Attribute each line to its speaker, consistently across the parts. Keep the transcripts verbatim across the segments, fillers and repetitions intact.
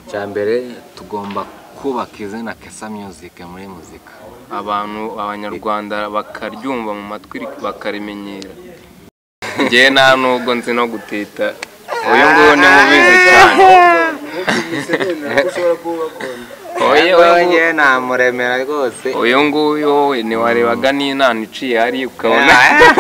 Speaker 1: cyambere tugomba kubaka izina Kesa Music muri muzika,
Speaker 2: abantu abanyarwanda bakaryumva mu matwi bakarimenyera. Ngiye nta nubwo nzi no gutita, uyu nguyu ni mubizi cyane.
Speaker 1: oye oye namuremera rwose.
Speaker 2: Uyu nguyu wowe ni warebaga n'inana iciye hari ukabona.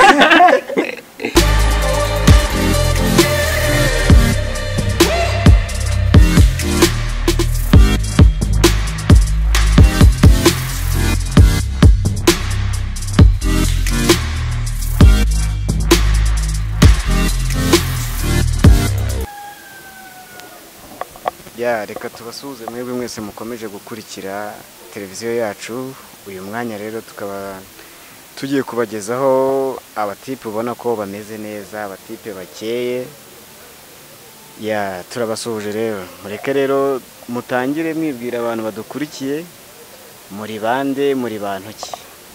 Speaker 3: Ya reka tubasuhuze mwebwe mwese mukomeje gukurikira televiziyo yacu. Uyu mwanya rero tukaba tugiye kubagezaho abatipe ubona ko bameze neza, abatipe bakeye. Ya turabasuhuje rero, mureke rero mutangire mwibwira abantu badukurikiye, muri bande muri bantu ki?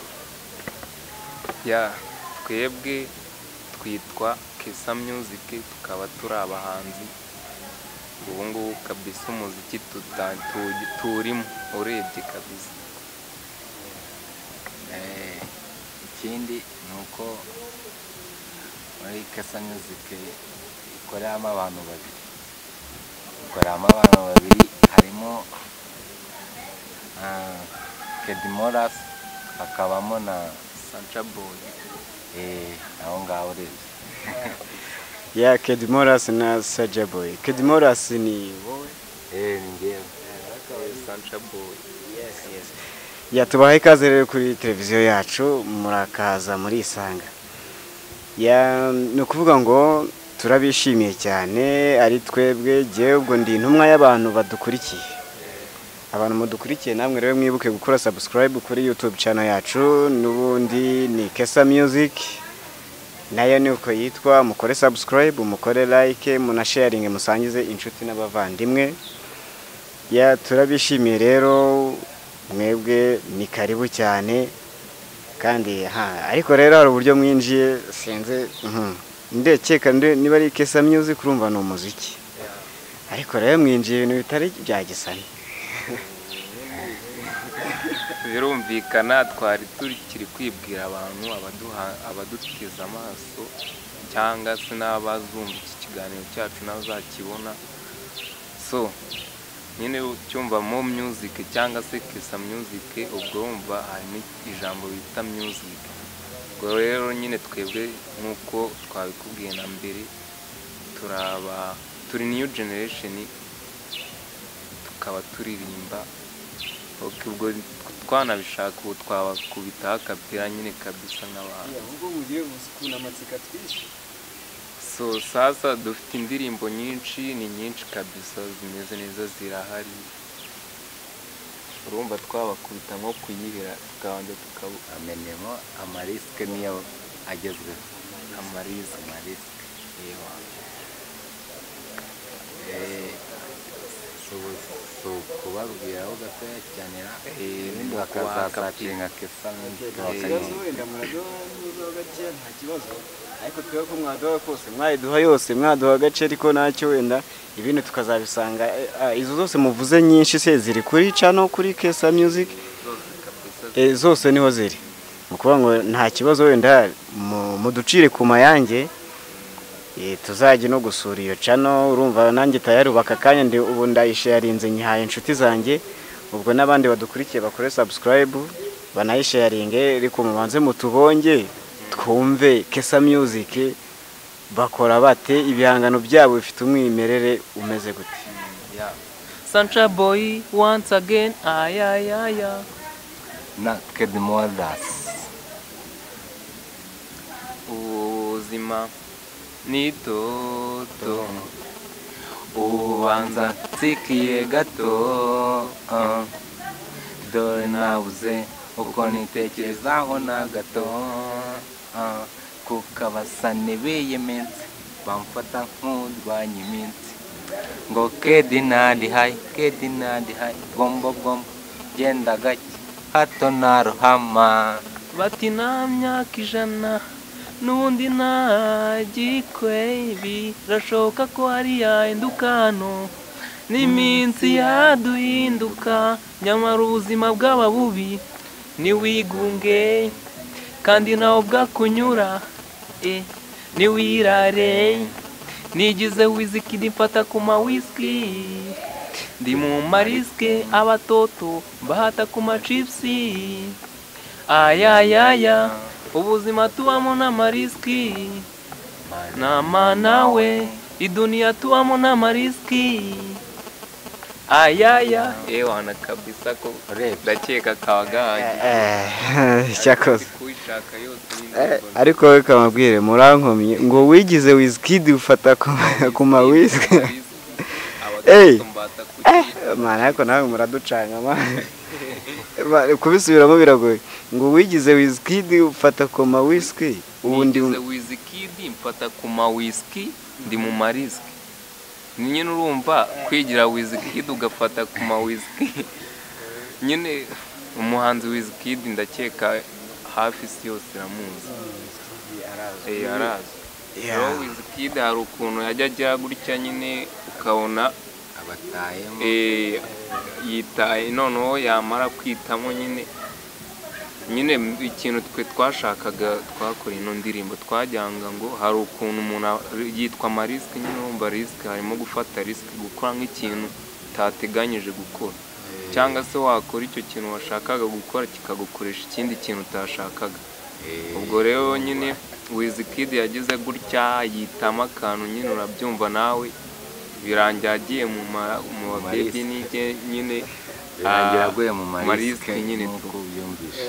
Speaker 2: Ya twebwe twitwa Kesa Music, tukaba turi abahanzi ubu ngubu kabisa umuziki turimo urebye kabisa.
Speaker 1: Ikindi ni uko muri Kesa Music ikoreramo abantu babiri ikoreramo abantu babiri harimo Kedimoras, hakabamo na
Speaker 2: Sancha Boy.
Speaker 1: Eh, aho ngaho urebye.
Speaker 3: Ya Kedimoras na Sancha Boy. Kedimoras ni wowe?
Speaker 1: Eh, ngiye.
Speaker 2: Sancha Boy.
Speaker 3: Yes, yes. Ya tubahe ikaze rero kuri televiziyo yacu, murakaza muri Isanga. Ya no kuvuga ngo turabishimiye cyane, ari twebwe je ubwo ndi intumwa y'abantu badukurikiye. Abantu mudukurikiye namwe rero mwibuke gukora subscribe kuri YouTube channel yacu, nubundi ni Kesa Music. Nayo ni uko yitwa, mukore subscribe, mukore like, munasharinge, musangize inshuti n'abavandimwe. Ya turabishimiye rero, mwebwe ni karibu cyane kandi ha ariko rero hari uburyo mwinjiye senze ndekeka niba ari Kesa Music urumva no muziki, ariko rero mwinjiye ibintu bitari bya gisani.
Speaker 2: Birumvikana twari turikiri kwibwira abantu abaduha abadutiza amaso cyangwa se n'abazumva iki kiganiro cyacu nazakibona. So nyine cyumva mo music cyangwa se Kesa Music, ubwo umva harimo ijambo bita music. Ubwo rero nyine twebwe nkuko twabikubwiye na mbere, turaba turi new generation, tukaba turirimba. Ubwo twanabishaka ubu twabakubita akapira nyine kabisa nk'abantu.
Speaker 3: Ubwo mugiye gukuna amatsika twishi.
Speaker 2: So sasa dufite indirimbo nyinshi, ni nyinshi kabisa, zimeze neza zirahari. Urumva twabakubita nko kuyihera tukabanza
Speaker 1: tukamenemo amariske niyo agezwe.
Speaker 2: Amariske
Speaker 1: amariske yewa. Eh so kubabwira aho gatoya cyane
Speaker 2: ibindi
Speaker 1: bakazasacinga Kesa Music
Speaker 3: wenda muradoha n'uzo gace nta kibazo, ariko twebwe ko mwadoha kose mwayiduha yose, mwaduha gace ariko ntacyo wenda ibintu tukazabisanga. Izo zose muvuze nyinshi se ziri kuri channel kuri Kesa Music eh zose niho ziri, mukuvuga ngo nta kibazo wenda muducire ku mayange. Eh tuzaje no gusura iyo channel, urumva nanjye tayarubaka kanya ndi ubu ndayisharinze nyihaye inshuti zanjye. Ubwo nabandi badukurikiye bakore subscribe banayisharinge, ariko mubanze mutubonge twumve Kesa Music bakora bate, ibihangano byabo bifite umwimerere umeze gute.
Speaker 2: Yeah. Sancha Boy once again ayayaya
Speaker 1: na Kedimoras.
Speaker 2: Ubuzima ni toto ubanza tsikiye gato, uh, dore nabuze uko nitekerezaho na gato, uh, kukabasane biyemense bamfata nk'urwanya iminsi ngo kedi nadi hai kedi nadi hai gombo gombo genda gake hato narohama bati nta myaka ijana nundi nagikwe birashoka ko ari yahinduka hano n'iminsi yaduhinduka nyamara ubuzima bwaba bubi niwigunge kandi nawe bwakunyura eh niwirare nigize Wizkid mfata kuma whisky ndi mu mariske abatoto bahata kuma chipsi ayayaya ubuzima tubamo na mariski na manawe idunia tuamo na mariski ayaya ewana kabisa ko ndakeka kawagaje
Speaker 3: eh cyakoze
Speaker 2: kuishaka yose
Speaker 3: ariko we kamabwire murankomye ngo wigize Wizkid ufata ku ma whisky eh mana yako nawe muraducanga mana kubisubiramo biragoye ngo wigize Wizkid ufata ku ma whisky
Speaker 2: ubundi Wizkid mfata ku ma whisky ndi mu mariski nyine urumva kwigira Wizkid ugafata ku ma whisky nyine umuhanzi Wizkid ndakeka hafi si yose iramuzi eh arazi yo Wizkid hari ukuntu yajya agira gutya nyine ukabona
Speaker 1: abatayemo
Speaker 2: eh yitaye noneho yamara kwitamo nyine nyine ikintu twe twashakaga twakora ino ndirimbo twajyanga ngo hari ukuntu umuntu yitwa mariski nyine urumva risk harimo gufata risk gukora nk'ikintu utateganyije gukora cyangwa se wakora icyo kintu washakaga gukora kikagukoresha ikindi kintu utashakaga ubwo rero nyine Wizkid yagize gutya yitama akantu nyine urabyumva nawe birangira agiye mu mu baby n'ike nyine
Speaker 1: birangira aguye mu
Speaker 2: mariski nyine
Speaker 1: tubyumvishe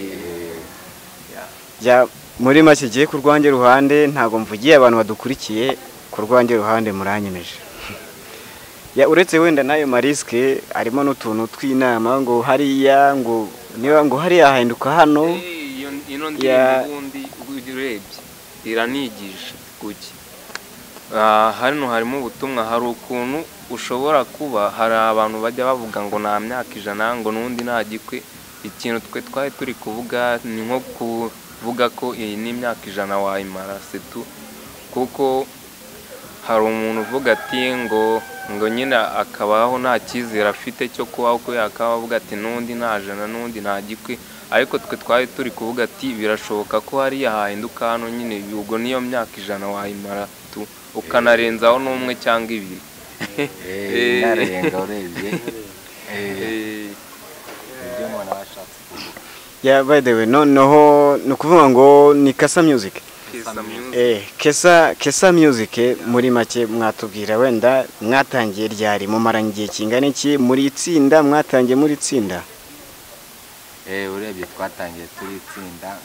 Speaker 3: ya muri make giye ku rwange ruhande ntago mvugiye abantu badukurikiye ku rwange ruhande muranyemeje ya uretse wenda nayo mariski arimo n'utuntu tw'inama ngo hariya ngo niba ngo hariya hahinduka hano
Speaker 2: iyo ino ndirimbo ubundi urebye iranigisha kuki hano harimo ubutumwa hari ukuntu ushobora kuba hari abantu bajya bavuga ngo nta myaka ijana ngo n'undi nta gikwe ikintu twe twari turi kuvuga ni nko kuvuga ko iyi ni imyaka ijana wayimara setu kuko hari umuntu uvuga ati ngo ngo nyine akabaho nta cyizere afite cyo kubaho ko yakaba avuga ati n'undi nta jana n'undi nta gikwe ariko twe twari turi kuvuga ati birashoboka ko hariya hahinduka hano nyine ubwo niyo myaka ijana wayimara tu ukanarenzaho n'umwe cyangwa ibiri
Speaker 1: eh narenga urebye eh ibyo mwana washatse kuvuga
Speaker 3: ya by the way noneho nukuvuga ngo ni Kesa Music eh Kesa Kesa Music muri make mwatubwira wenda mwatangiye ryari mu marangiye kingana iki muri itsinda mwatangiye muri itsinda
Speaker 1: eh urebye twatangiye turi itsinda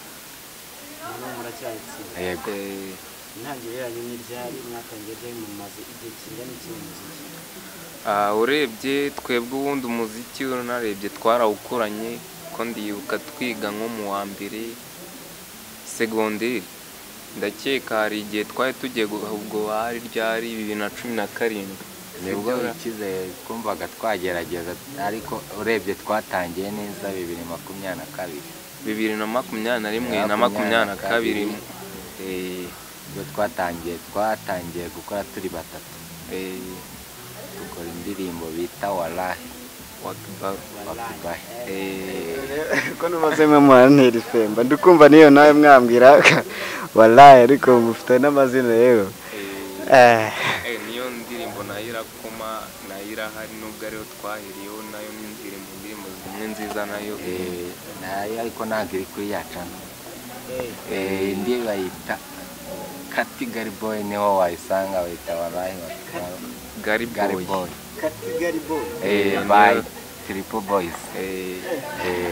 Speaker 1: yego
Speaker 3: ntangiranye n'iryari mwatangiye ryo mu mazi igihe kingana iki
Speaker 2: ah urebye twebwe ubundi umuziki unarebye twarawukoranye ko ndibuka twiga nko mu wa mbere secondaire ndakeka hari igihe twari tugiye ubwo hari ryari bibiri na cumi na karindwi
Speaker 1: nibwo ikize twumvaga twagerageza ariko urebye twatangiye neza bibiri na makumyabiri na kabiri
Speaker 2: bibiri na makumyabiri na rimwe na makumyabiri na kabiri eh
Speaker 1: byo twatangiye twatangiye gukora turi batatu
Speaker 2: eh
Speaker 1: dukora indirimbo bita Wallahi
Speaker 2: Wakibaru
Speaker 1: Wakibahi
Speaker 2: eh
Speaker 3: ko numaze mu anteri femba ndikumva niyo nawe mwambwira Wallahi ariko mufite n'amazina rero
Speaker 2: eh eh niyo ndirimbo nayira kuma nayira hari nubwo ariyo twahiriyeho nayo ni indirimbo ndirimbo zimwe nziza nayo
Speaker 1: eh nayo ariko nagiri kuri yacana eh ndi bayita Kati Gary Boy niho wayisanga bayita Wallahi Wakibaru
Speaker 2: Gary Boy
Speaker 3: Kati Gary Boy
Speaker 1: eh by Triple Boys
Speaker 2: eh
Speaker 1: eh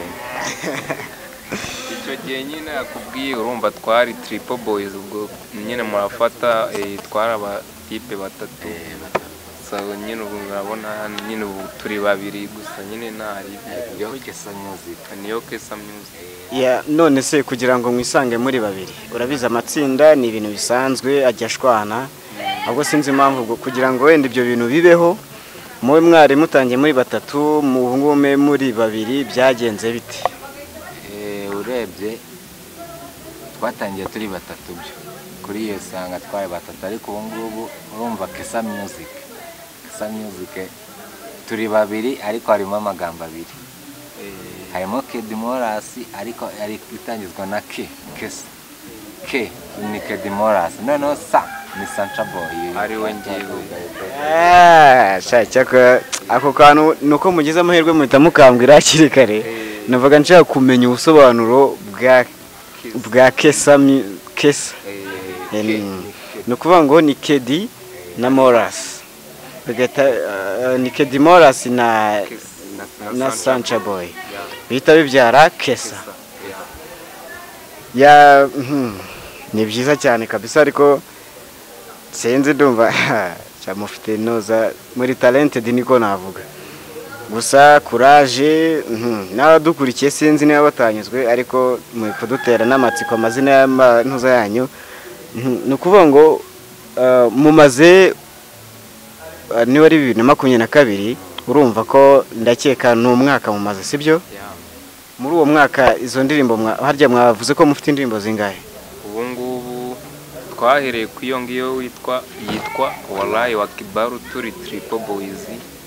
Speaker 2: icyo gihe nyine akubwiye urumva twari Triple Boys ubwo nyine murafata eh twaraba type batatu so nyine ubu urabona nyine ubu turi babiri gusa nyine ntari
Speaker 1: yo Kesa Music
Speaker 2: niyo Kesa Music
Speaker 3: ya none se kugira ngo mwisange muri babiri urabiza amatsinda ni ibintu bisanzwe ajyashwana ahubwo sinzi impamvu ubwo kugira ngo wenda ibyo bintu bibeho muwe mwari mutangiye muri batatu mu ngume muri babiri byagenze bite
Speaker 1: eh urebye twatangiye turi batatu byo kuri iyo sanga twari batatu ariko ubu ngubu urumva Kesa Music Kesa Music turi babiri ariko harimo amagambo abiri harimo Kedimorasi ariko ari itangizwa na K Kesa K ni Kedimorasi noneho Sa ni Sancha Boy
Speaker 2: ari we ngiwe
Speaker 3: ah cyako ako kantu nuko mugize amahirwe muhita mukambwira hakiri kare navuga nshaka kumenya ubusobanuro bwa bwa Kesa Kesa no kuvuga ngo ni Kedi na Moras begeta ni Kedimorasi na na Sancha Boy bita bibyara Kesa ya ni byiza cyane kabisa ariko senze ndumva cyamufite noza muri talented niko navuga gusa courage n'abadukurikiye sinzi niba batanyuzwe ariko mu kudutera n'amatsiko amazina y'amantuza yanyu nukuvuga ngo mumaze ni wari bibiri na makumyabiri na kabiri urumva ko ndakeka n'umwaka mumaze sibyo muri uwo mwaka izo ndirimbo harya mwavuze ko mufite indirimbo zingahe
Speaker 2: ubu ngubu twahereye ku iyo ngiyo witwa yitwa Wallahi wa Kibaru turi Triple Boys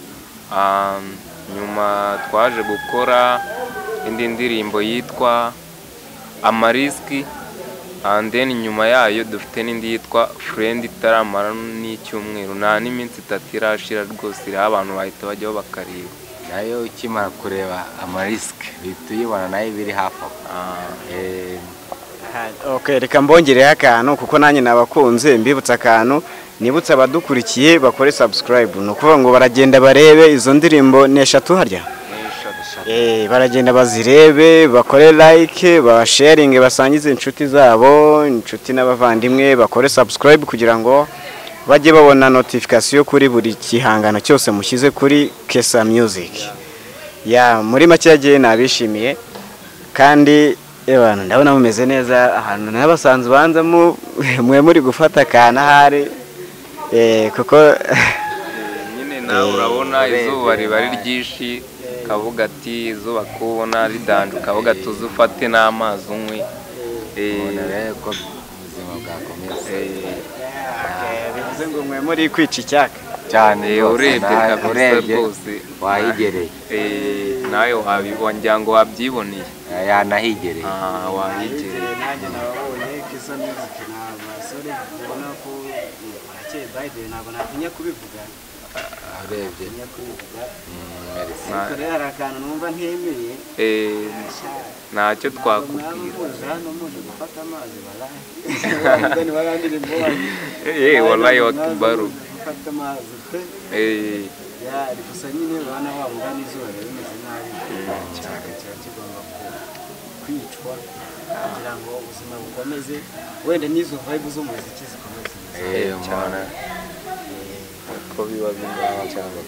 Speaker 2: nyuma twaje gukora indi ndirimbo yitwa Amariski and then nyuma yayo dufite n'indi yitwa Friend itaramara n'icyumweru nta n'iminsi itatu irashira rwose iri abantu bahita bajyaho bakareba
Speaker 1: nayo ukimara kureba Amariski bituyibona nayo biri hafi eh
Speaker 3: okay reka mbongereho akantu kuko nanjye nabakunze mbibutsa akantu nibutsa abadukurikiye bakore subscribe no kuvuga ngo baragenda barebe izo ndirimbo neshatu harya eh baragenda bazirebe bakore like ba sharing basangize inshuti zabo inshuti n'abavandimwe bakore subscribe kugira ngo bajye babona notification kuri buri kihangano cyose mushyize kuri Kesa Music ya muri make yagiye nabishimiye kandi ebana ndabona mumeze neza ahantu nabasanzwe banza mu mwe muri gufata kana hari eh kuko
Speaker 2: nyine nawe urabona izuba riba ryinshi kavuga ati izuba kubona ridanduka kavuga tuzufate n'amazi unywe
Speaker 1: eh ko ubuzima bwakomeza
Speaker 3: bivuze ngo mwe muri kwica icyaka
Speaker 1: cyane
Speaker 2: urebye kabisa bose
Speaker 1: wahigereye
Speaker 2: eh nawe wabibonye ngo wabyiboneye
Speaker 1: yanahigereye
Speaker 2: ah wahigereye
Speaker 3: nanjye nabonye Kesa Music na basore ubona ko akeye Bible ntabwo natinya kubivuga
Speaker 1: urebye
Speaker 3: nyakubivuga
Speaker 1: merci
Speaker 3: kare harakantu numva ntemeye
Speaker 2: eh ntacyo twakubwira
Speaker 3: hano muje gufata amazi baraye ndani barandire mboye
Speaker 2: eh Wallahi wa Kibaru
Speaker 3: gufata amazi
Speaker 2: eh
Speaker 3: ya gusa nyine bana wa mugani izuba rimeze nabi cyane cyane kigomba kwicwa kugira ngo ubuzima bukomeze wenda nizo vibe zo muziki zikomeze
Speaker 1: eh cyane
Speaker 2: ko biba bingana cyane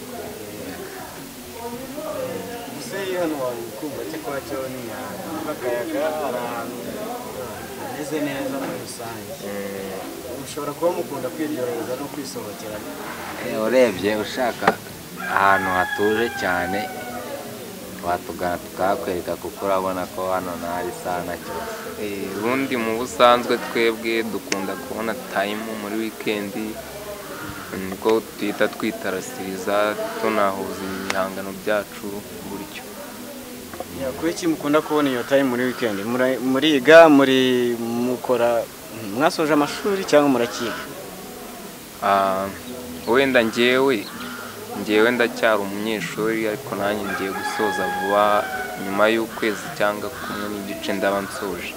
Speaker 3: gusa hano wakumva cyo kwa cyo ni akayaga ahantu hameze neza muri rusange ushobora kuba mukunda kwiryohereza no kwisohokera
Speaker 1: urebye ushaka ahantu hatuje cyane watugana tukakwereka kuko urabona ko hano ntari sana cyose
Speaker 2: eh ubundi mu busanzwe twebwe dukunda kubona time muri weekend niko twita twitarasiriza tunahuza ibihangano byacu buryo
Speaker 3: ya kweki mukunda kubona iyo time muri weekend muriga muri mukora mwasoje amashuri cyangwa murakiga
Speaker 2: ah wenda ngewe ngewe ndacyari umunyeshuri ariko nanjye ngiye gusoza vuba nyuma y'ukwezi cyangwa kumwe n'igice ndaba nsoje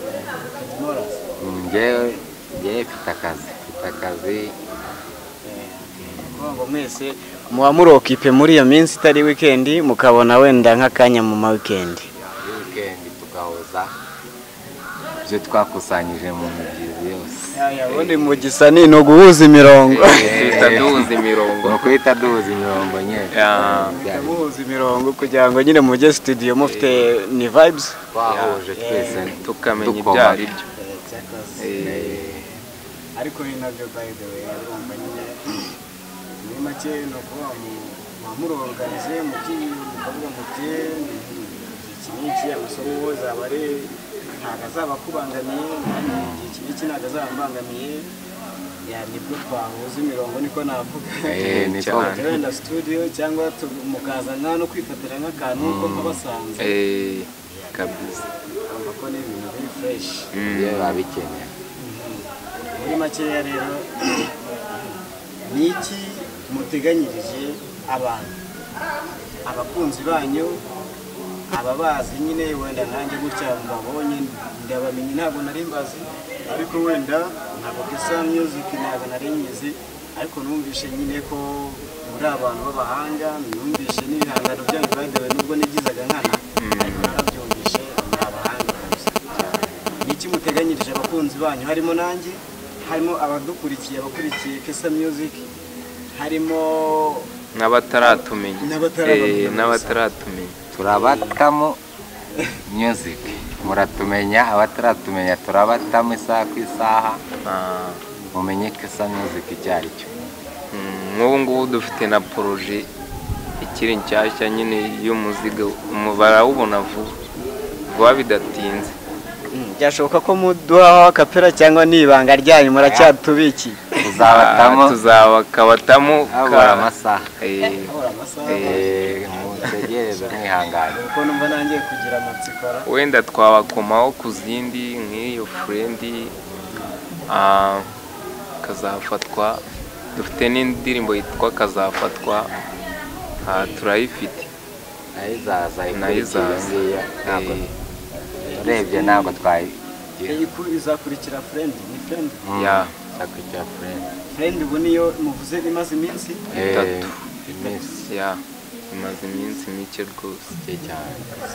Speaker 1: ngewe ngewe mfite akazi mfite akazi
Speaker 3: ngo mwese muba murokipe muri iyo minsi itari weekend mukabona wenda nk'akanya mu ma weekend
Speaker 1: weekend tugahoza ibyo twakusanyije mu mibyizi yose
Speaker 3: ubundi mu gisani no guhuza imirongo
Speaker 2: twita duhuza imirongo
Speaker 1: no kwita duhuza imirongo nyine
Speaker 3: guhuza imirongo kugira ngo nyine mujye studio mufite ni vibes
Speaker 1: twahuje twese
Speaker 2: tukamenya ibyo ari byo
Speaker 3: ariko ni nabyo by the way urumva nyine muri make no kuba mu mamuroganize mu kivuga mu gihe iki amasomo zabare ntago azaba kubangamiye iki iki ntago azabangamiye ya nibwo twahuza imirongo niko navuga
Speaker 1: Eh, niko
Speaker 2: cyane.
Speaker 3: wenda studio cyangwa tu- mukaza nka no kwifatira nk'akantu uko kabasanze
Speaker 2: eh kabisa
Speaker 3: urumva ko ni ibintu biri fresh
Speaker 1: iyo babikeneye.
Speaker 3: muri makeya rero ni iki muteganyirije abantu abakunzi banyu ababazi nyine wenda nanjye gutya mbabonye ndabamenye ntabwo nari mbazi ariko wenda ntabwo Kesa Music ntabwo nari nyizi ariko numvishe nyine ko muri abantu b'abahanga numvishe n'ibihangano byanyu badewe nubwo nigizaga nkana ariko narabyumvishe ni abahanga kabisa. Ni iki muteganyirije abakunzi banyu harimo nanjye harimo abadukurikiye abakurikiye Kesa Music harimo
Speaker 2: n'abataratumenya
Speaker 3: N'abataramenya.
Speaker 2: eh n'abataratumenya
Speaker 1: Turabatamo music, muratumenya, abataratumenya turabatamo isaha ku isaha,
Speaker 2: ah
Speaker 1: mumenye Kesa Music icyo ari cyo.
Speaker 2: mm, nk'ubu ngubu dufite na projet ikiri nshyashya nyine y'umuziga barawubona vuba vuba bidatinze.
Speaker 3: byashoboka ko muduhaho akapera cyangwa n'ibanga ryanyu muracyatubikiye
Speaker 1: Tuzabatamo
Speaker 2: Ah, tuzabakabatamo
Speaker 1: habura amasaha.
Speaker 2: eh
Speaker 1: Eh, mutegereze mwihangane.
Speaker 3: kuko numva nangiye kugira amatsikora
Speaker 2: wenda twabakomaho ku zindi nk'iyo furendi ah, kazafatwa dufite n'indirimbo yitwa kazafatwa ah, turayifite
Speaker 1: Nayo izaza
Speaker 2: nayo izaza
Speaker 1: ikurikiye ntabwo
Speaker 2: Eh,
Speaker 1: urebye ntabwo twayigira.
Speaker 3: iyi kuri izakurikira friend ni friend
Speaker 2: ya
Speaker 1: Izakurikira friend.
Speaker 3: friend ubu niyo muvuze imaze iminsi
Speaker 1: Eh,
Speaker 2: Itatu.
Speaker 1: iminsi
Speaker 2: ya imaze iminsi mike rwose
Speaker 1: mike cyane.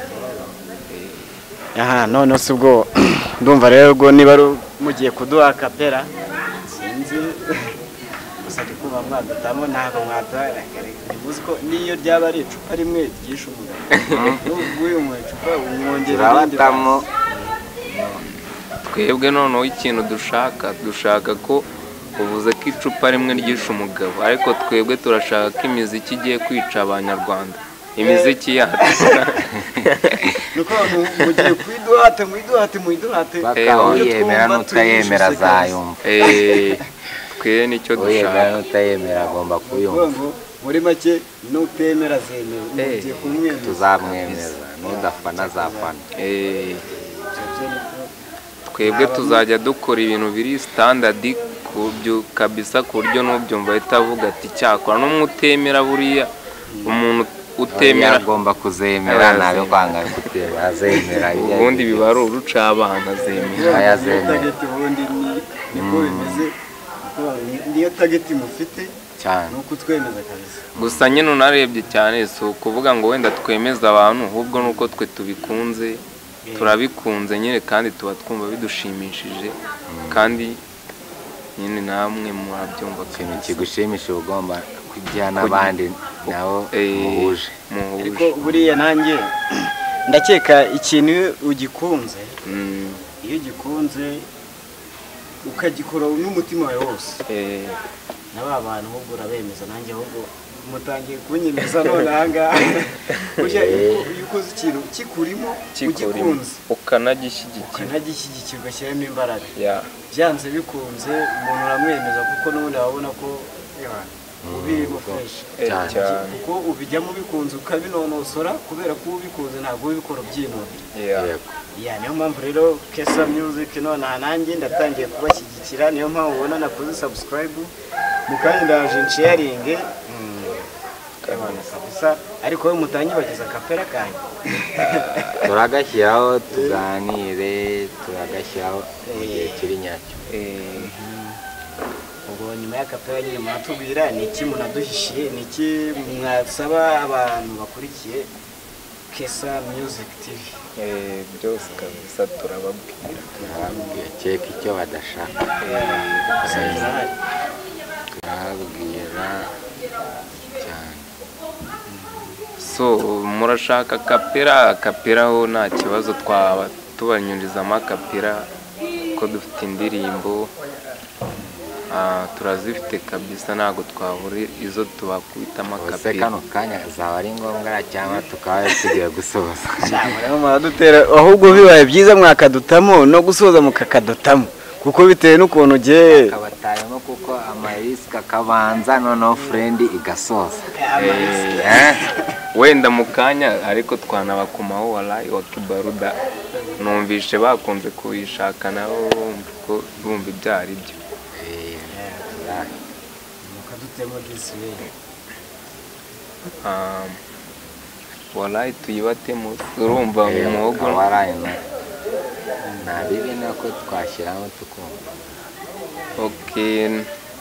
Speaker 2: Eh,
Speaker 3: aha none se ubwo ndumva rero ubwo niba ari mugiye kuduha akapera sinzi gusa ndikuba mwadutamo ntabwo mwaduha ntimuzi ko niyo ryaba ari icupa rimwe ryishe umugabo n'ubwo uyu mu icupa umwongera irindi
Speaker 1: Turabatamo
Speaker 2: twebwe noneho ikintu dushaka dushaka ko uvuze ko icupa rimwe ryishe umugabo ariko twebwe turashaka ko imiziki igiye kwica abanyarwanda imiziki yacu
Speaker 3: nuko mugiye kuiduhate muiduhate muiduhate
Speaker 1: paka uyemera n'utayemera azayumva.
Speaker 2: eh twe nicyo
Speaker 1: Uyemera
Speaker 2: dushaka
Speaker 1: n'utayemera agomba kuyumva.
Speaker 3: ngo muri make nutemera zemewe mugiye kumwemeza
Speaker 1: Tuzamwemeza n'udafana azafana.
Speaker 2: eh twebwe tuzajya dukora ibintu biri standard kubyo kabisa ku buryo n'ubyumva ahita avuga ati cyakora n'umutemera buriya umuntu utemera
Speaker 1: agomba kuzemera ntabwo kwanga kutemera azemera.
Speaker 2: ubundi biba ari uruca abana zemera
Speaker 1: ayazemera
Speaker 3: tageti ubundi ni niko bimeze kuko niyo tageti mufite
Speaker 1: cyane.
Speaker 3: nuko twemeza kabisa
Speaker 2: gusa nyine unarebye cyane si ukuvuga ngo wenda twemeza abantu ahubwo nuko twe tubikunze turabikunze nyine kandi tuba twumva bidushimishije kandi nyine namwe murabyumva
Speaker 1: ikintu kigushimisha ugomba kujya n'abandi nabo muhuje.
Speaker 3: ariko buriya nanjye ndakeka ikintu ugikunze
Speaker 2: Mm,
Speaker 3: iyo ugikunze ukagikora n'umutima wawe wose
Speaker 2: eh,
Speaker 3: na ba bantu ahubwo urabemeza nanjye ahubwo mutangiye kunyemeza none ahangaha burya iyo ukoze ikintu kikurimo
Speaker 2: kikurimo
Speaker 3: ugikunze
Speaker 2: ukanagishyigikira
Speaker 3: ukanagishyigikira ugashyiramo imbaraga
Speaker 2: ya
Speaker 3: byanze bikunze umuntu uramwemeza kuko n'ubundi wabona ko ubirimo fresh
Speaker 2: eh,
Speaker 1: Cyane.
Speaker 2: cyane
Speaker 3: kuko ubijyamo ubikunze ukabinonosora kubera ko ubikoze ntabwo ubikora byinubira
Speaker 2: ya
Speaker 1: Yego.
Speaker 3: ya niyo mpamvu rero Kesa Music none aha nanjye ndatangiye kubashyigikira niyo mpamvu ubona nakoze subscribe mu kanya ndaje nsharinge kabisa ariko we mutanyibagiza akapera kanyu
Speaker 1: turagashyiraho tuganire turagashyiraho mu gihe kiri nyacyo.
Speaker 2: eh,
Speaker 3: ubwo nyuma y'akapera nyine muratubwira ni iki munaduhishiye ni iki mwasaba abantu bakurikiye Kesa Music T V
Speaker 2: eh, byose kabisa turababwira
Speaker 1: turababwira keka icyo badashaka.
Speaker 3: gusa turahari
Speaker 1: turababwira cyane.
Speaker 2: so murashaka kapera kapera ho nta kibazo twaba tubanyurizamo kapera ko dufite indirimbo ah, turazifite kabisa ntabwo twabura izo tubakubitamo
Speaker 1: Ubuse
Speaker 2: kapera
Speaker 1: kano kanya zaba ari ngombwa cyangwa tukaba tugiye gusoza.
Speaker 3: cyangwa muradutera ahubwo bibaye byiza mwakadutamo no gusoza mukakadutamo kuko bitewe n'ukuntu ugiye
Speaker 1: kabatayemo kuko amarisika akabanza noneho furendi igasoza.
Speaker 2: Eh, wenda mu kanya ariko twanabakomaho walayi wa Kibaruda numvishe bakunze kubishaka nabo ko bumva ibyari byo.
Speaker 3: mukadutemo diswe
Speaker 2: um walayi tuyibatemo urumva mu muhogo
Speaker 1: walayi na bibi nako twashyiraho tukumva.
Speaker 2: Okay,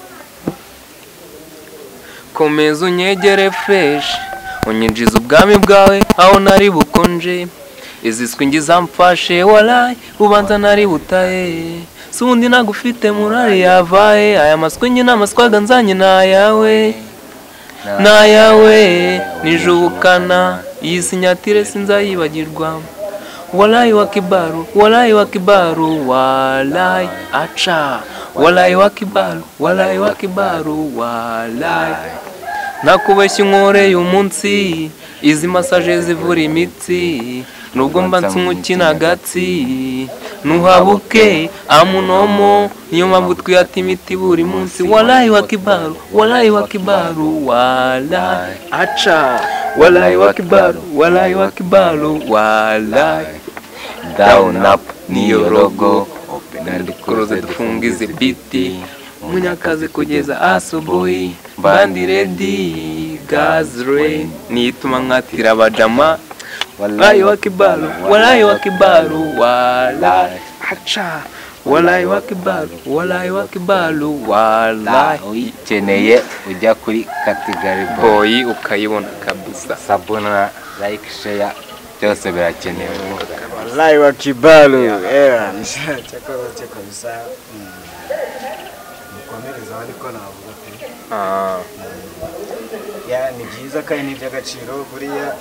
Speaker 2: komeza unyegere fresh unyinjiza ubwami bwawe aho nari bukonje izi swingi zamfashe walayi ubanza nari butaye sundi nagufite murari yavaye aya maswingi n'amaswaga nzanye nayawe nayawe nijubukana iyi sinyatire sinzayibagirwa. Walayi wa Kibaru, walayi wa Kibaru, walayi acha. Walayi wa Kibaru, walayi wa Kibaru, walayi. Nakubeshya unkoreye umunsi, izi masaje zivura imitsi, nubwo mba nsumukina agatsi, nuhabuke amunomo, niyo mpamvu twiyata imiti buri munsi. Walayi wa Kibaru, walayi wa Kibaru, walayi acha. Walayi wa Kibaru, walayi wa Kibaru, walayi.
Speaker 1: Down up niyo logo,
Speaker 2: open close dufungize biti, munyakazi kugeza asubuhi, bandi ready, gas rain, nituma nkatira abajama. Walayi wa Kibaru, walayi wa Kibaru, walayi acha. Walayi wa Kibaru, walayi wa Kibaru, walayi.
Speaker 1: Uyikeneye ujya kuri Category
Speaker 2: Boy ukayibona kabisa.
Speaker 1: Sabuna, like, share, byose birakenewe.
Speaker 3: Walayi wa Kibaru era cyakora cyo kabisa. Mukomereza ariko navuga pe.
Speaker 2: Ah,
Speaker 3: ya ni byiza kandi ni by'agaciro buriya.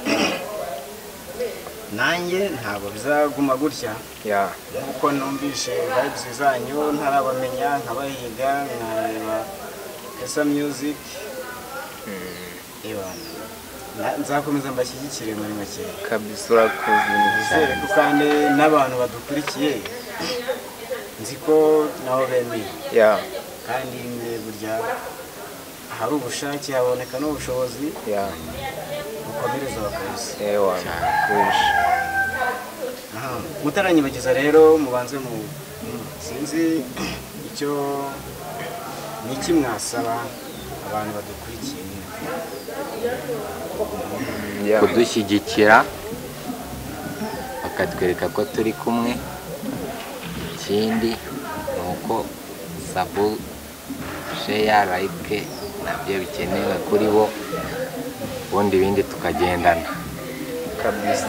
Speaker 3: Nanjye ntabwo bizaguma gutya.
Speaker 2: ya
Speaker 3: Nkuko numvishe vibes zanyu ntarabamenya nkabahiga nkareba Esa Music. Ewana nzakomeza mbashyigikire muri make
Speaker 2: kabisa urakoze
Speaker 3: nizere ko kandi n'abantu badukurikiye nzi ko nabo bemeye
Speaker 2: ya
Speaker 3: kandi mwe burya hari ubushake haboneka n'ubushobozi
Speaker 2: ya
Speaker 3: mukomereza bakabisa.
Speaker 2: ewa kush
Speaker 3: aha mutaranyibageza rero mubanze mu sinzi icyo niki mwasaba abantu badukurikiye
Speaker 1: kudushyigikira bakatwereka ko turi kumwe. Ikindi nuko sabu share like nabyo bikenewe kuri bo, ubundi ibindi tukagendana
Speaker 2: kabisa.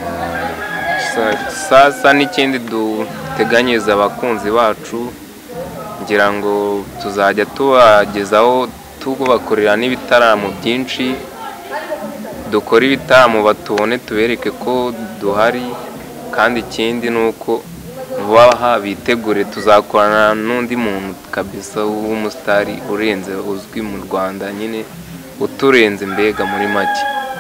Speaker 2: Sasa n'ikindi duteganyiriza abakunzi bacu, ngira ngo tuzajya tubagezaho tubakorera n'ibitaramo byinshi, dukora ibitaramo batubone tubereke ko duhari. Kandi ikindi nuko baha bitegure tuzakorana n'undi muntu kabisa w'umusitari urenze uzwi mu Rwanda, nyine uturenze mbega muri make.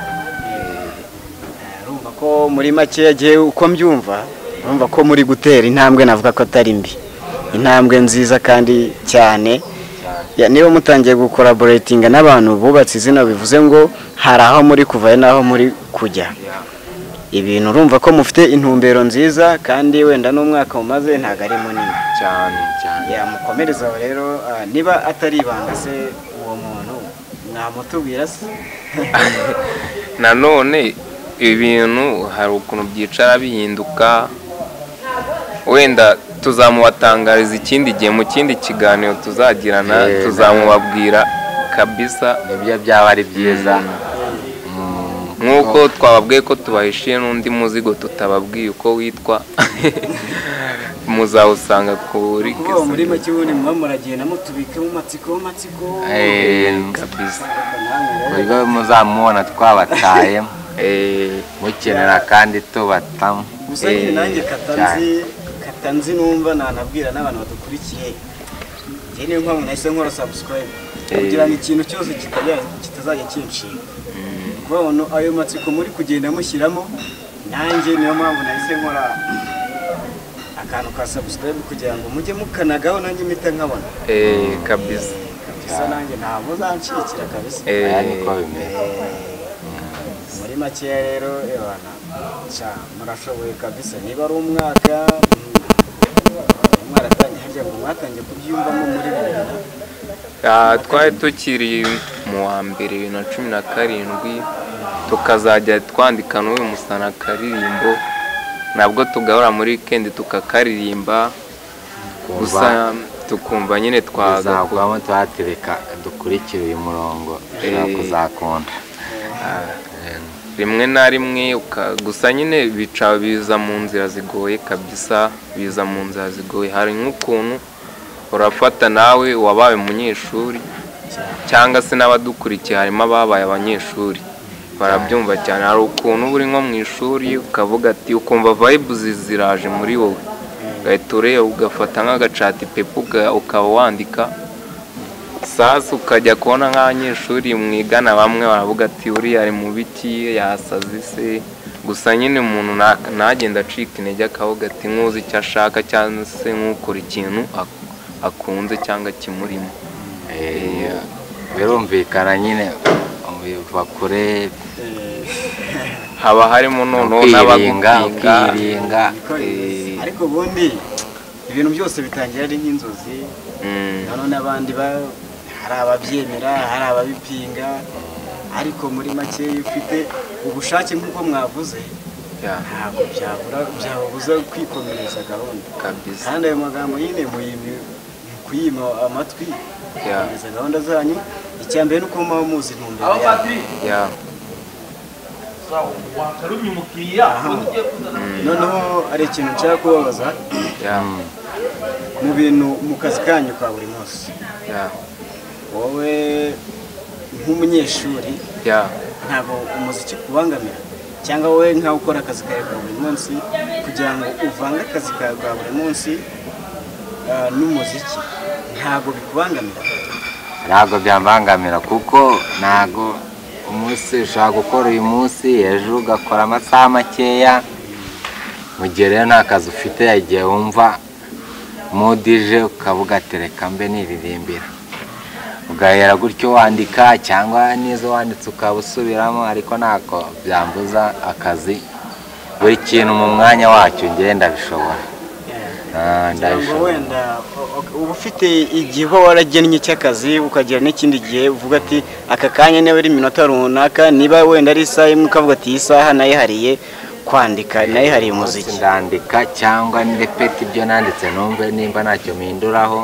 Speaker 3: Urumva ko muri make yagiye uko mbyumva, urumva ko muri gutera intambwe navuga ko atari mbi, intambwe nziza kandi cyane. Ya niba mutangiye gucollaboratinga n'abantu bubatse izina bivuze ngo hari aho muri kuva naho muri kujya. Ibintu urumva ko mufite intumbero nziza kandi wenda n'umwaka umaze ntago ari munini
Speaker 2: cyane cyane.
Speaker 3: Ya mukomereza rero niba atari ibanga se uwo muntu mwamutubwira se.
Speaker 2: Nanone ibintu hari ukuntu byicara bihinduka, wenda tuzamubatangariza ikindi gihe mu kindi kiganiro tuzagirana, tuzamubabwira kabisa.
Speaker 1: Nibyo byaba ari byiza
Speaker 2: nkuko twababwiye ko tubahishiye n'undi muzigo tutababwiye uko witwa, muzawusanga kuri
Speaker 3: Kese. Muri make ubundi mwamuragenda mutubike mu matsiko matsiko
Speaker 2: kabisa.
Speaker 1: Ubwo muzamubona twabataye mukenera kandi tubatamo.
Speaker 3: Gusa nanjye katanzi katanzi numva nanabwira n'abantu badukurikiye, njye niyo mpamvu nahise nkora subscribe kugira ngo ikintu cyose kitazajya kincika. Kubona ayo matsiko muri kugenda mushyiramo, nanjye niyo mpamvu nahise nkora akantu ka subscribe kugira ngo mujye mukanagaho nanjye mpita nkabona.
Speaker 2: Eh kabisa.
Speaker 3: kabisa nanjye ntabwo uzancikira kabisa
Speaker 1: aya niko bimeze
Speaker 3: muri makeya rero ebana cha murashoboye kabisa niba ari umwaka mwaratangiye harya ngo mwatangiye kubyumvamo muri bibiri
Speaker 2: twari tukiri mu wa mbere bibiri na cumi na karindwi tukazajya twandika n'uyu musana karirimbo nabwo tugahora muri weekend tukakaririmba gusa tukumva nyine
Speaker 1: twagakubamo twatereka dukurikira uyu murongo ushobora kuzakunda
Speaker 2: rimwe na rimwe gusa nyine bica biza mu nzira zigoye kabisa biza mu nzira zigoye hari nk'ukuntu urafata nawe wabaye umunyeshuri cyangwa se n'abadukurikiye harimo ababaye abanyeshuri barabyumva cyane hari ukuntu uri nko mu ishuri ukavuga ati ukumva vibes ziraje muri wowe ugahita ureba ugafata nk'agacati pepe ukaba wandika sasa ukajya kubona nk'abanyeshuri mwigana bamwe baravuga ati uriya ari mu biki yasaze se gusa nyine umuntu ntagenda acika intege akavuga ati nkuzi icyo ashaka cyangwa se nk'ukora ikintu akunze cyangwa kimurimo
Speaker 1: birumvikana nyine bakure
Speaker 2: haba harimo noneho
Speaker 1: n'abagupinga
Speaker 3: ariko ubundi ibintu byose bitangira ari nk'inzozi nanone abandi hari ababyemera hari ababipinga ariko muri make iyo ufite ubushake nk'uko mwavuze ntabwo byabuza kwikomereza gahunda kandi ayo magambo nyine kuyima amatwi gukomeza gahunda zanyu icya mbere ni uko muba muzi intumbero yayo noneho hari ikintu nshaka kubabaza mu bintu mu kazi kanyu ka buri munsi wowe nk'umunyeshuri ntabwo umuziki kubangamira cyangwa wowe nkaho ukora akazi kawe ka buri munsi kugira ngo uvange akazi kawe ka buri munsi n'umuziki ntabwo bikubangamira
Speaker 1: ntabwo byambangamira kuko ntabwo umunsi ushobora gukora uyu munsi ejo ugakora amasaha makeya mu gihe rero nta kazi ufite igihe wumva mudije ukavuga ati reka mbe niririmbira ugahera gutyo wandika cyangwa n'izo wanditse ukaba usubiramo ariko ntabwo byambuza akazi buri kintu mu mwanya wacyo ngenda bishobora
Speaker 3: wenda uba ufite igihe uba waragennye cy'akazi ukagira n'ikindi gihe uvuga ati aka kanya niba ari iminota runaka niba wenda ari isaha imwe ukavuga ati iyi saha nayihariye kwandika nayihariye umuziki
Speaker 1: ndandika cyangwa ndepeta ibyo nanditse numve nimba ntacyo mpinduraho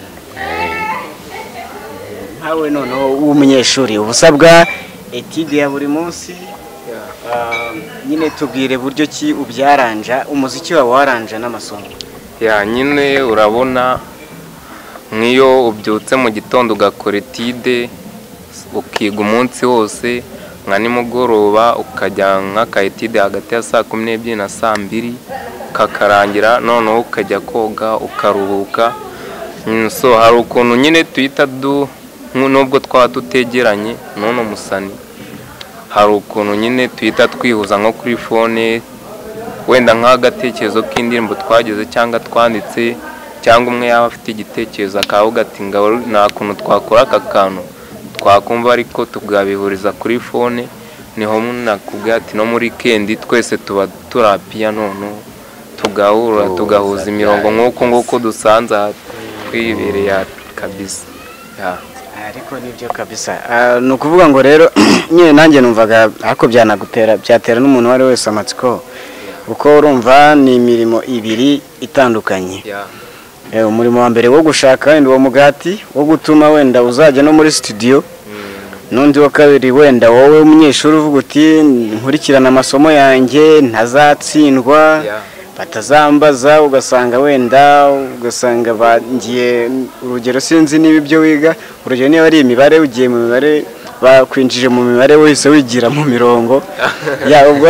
Speaker 3: nkawe noneho w'umunyeshuri uba usabwa etide ya buri munsi nyine tubwire buryo ki ubyaranja umuziki wawe waranja n'amasomo
Speaker 2: ya nyine urabona nk'iyo ubyutse mu gitondo ugakora etide ukiga umunsi wose nka nimugoroba ukajya nk'aka etide hagati ya saa kumi n'ebyiri na saa mbiri kakarangira noneho ukajya koga ukaruhuka so hari ukuntu nyine tuhita du nubwo twaba tutegeranye none musani hari ukuntu nyine tuhita twihuza nko kuri fone wenda nk'agatekerezo k'indirimbo twageze cyangwa twanditse cyangwa umwe yaba afite igitekerezo akavuga ati ngabo nta kuntu twakora aka kantu twakumva ariko tugabihuriza kuri fone niho nakubwira ati no muri kendi twese tuba turapiya none tugahura tugahuza imirongo nk'uko nguko dusanze twibereye kabisa
Speaker 3: ariko nibyo kabisa ni ukuvuga ngo rero nyine nanjye numvaga ariko byanagutera byatera n'umuntu wari wese amatsiko uko urumva ni imirimo ibiri itandukanye umurimo wa mbere wo gushaka wenda uwo mugati wo gutuma wenda uzajya no muri studio n'undi wa kabiri wenda wowe umunyeshuri uvuga uti nkurikirana amasomo yanjye ntazatsindwa batazambaza ugasanga wenda ugasanga bangiye urugero sinzi niba ibyo wiga urugero niba ari imibare ugiye mu mibare bakwinjije mu mibare wese wigira mu mirongo ya ubwo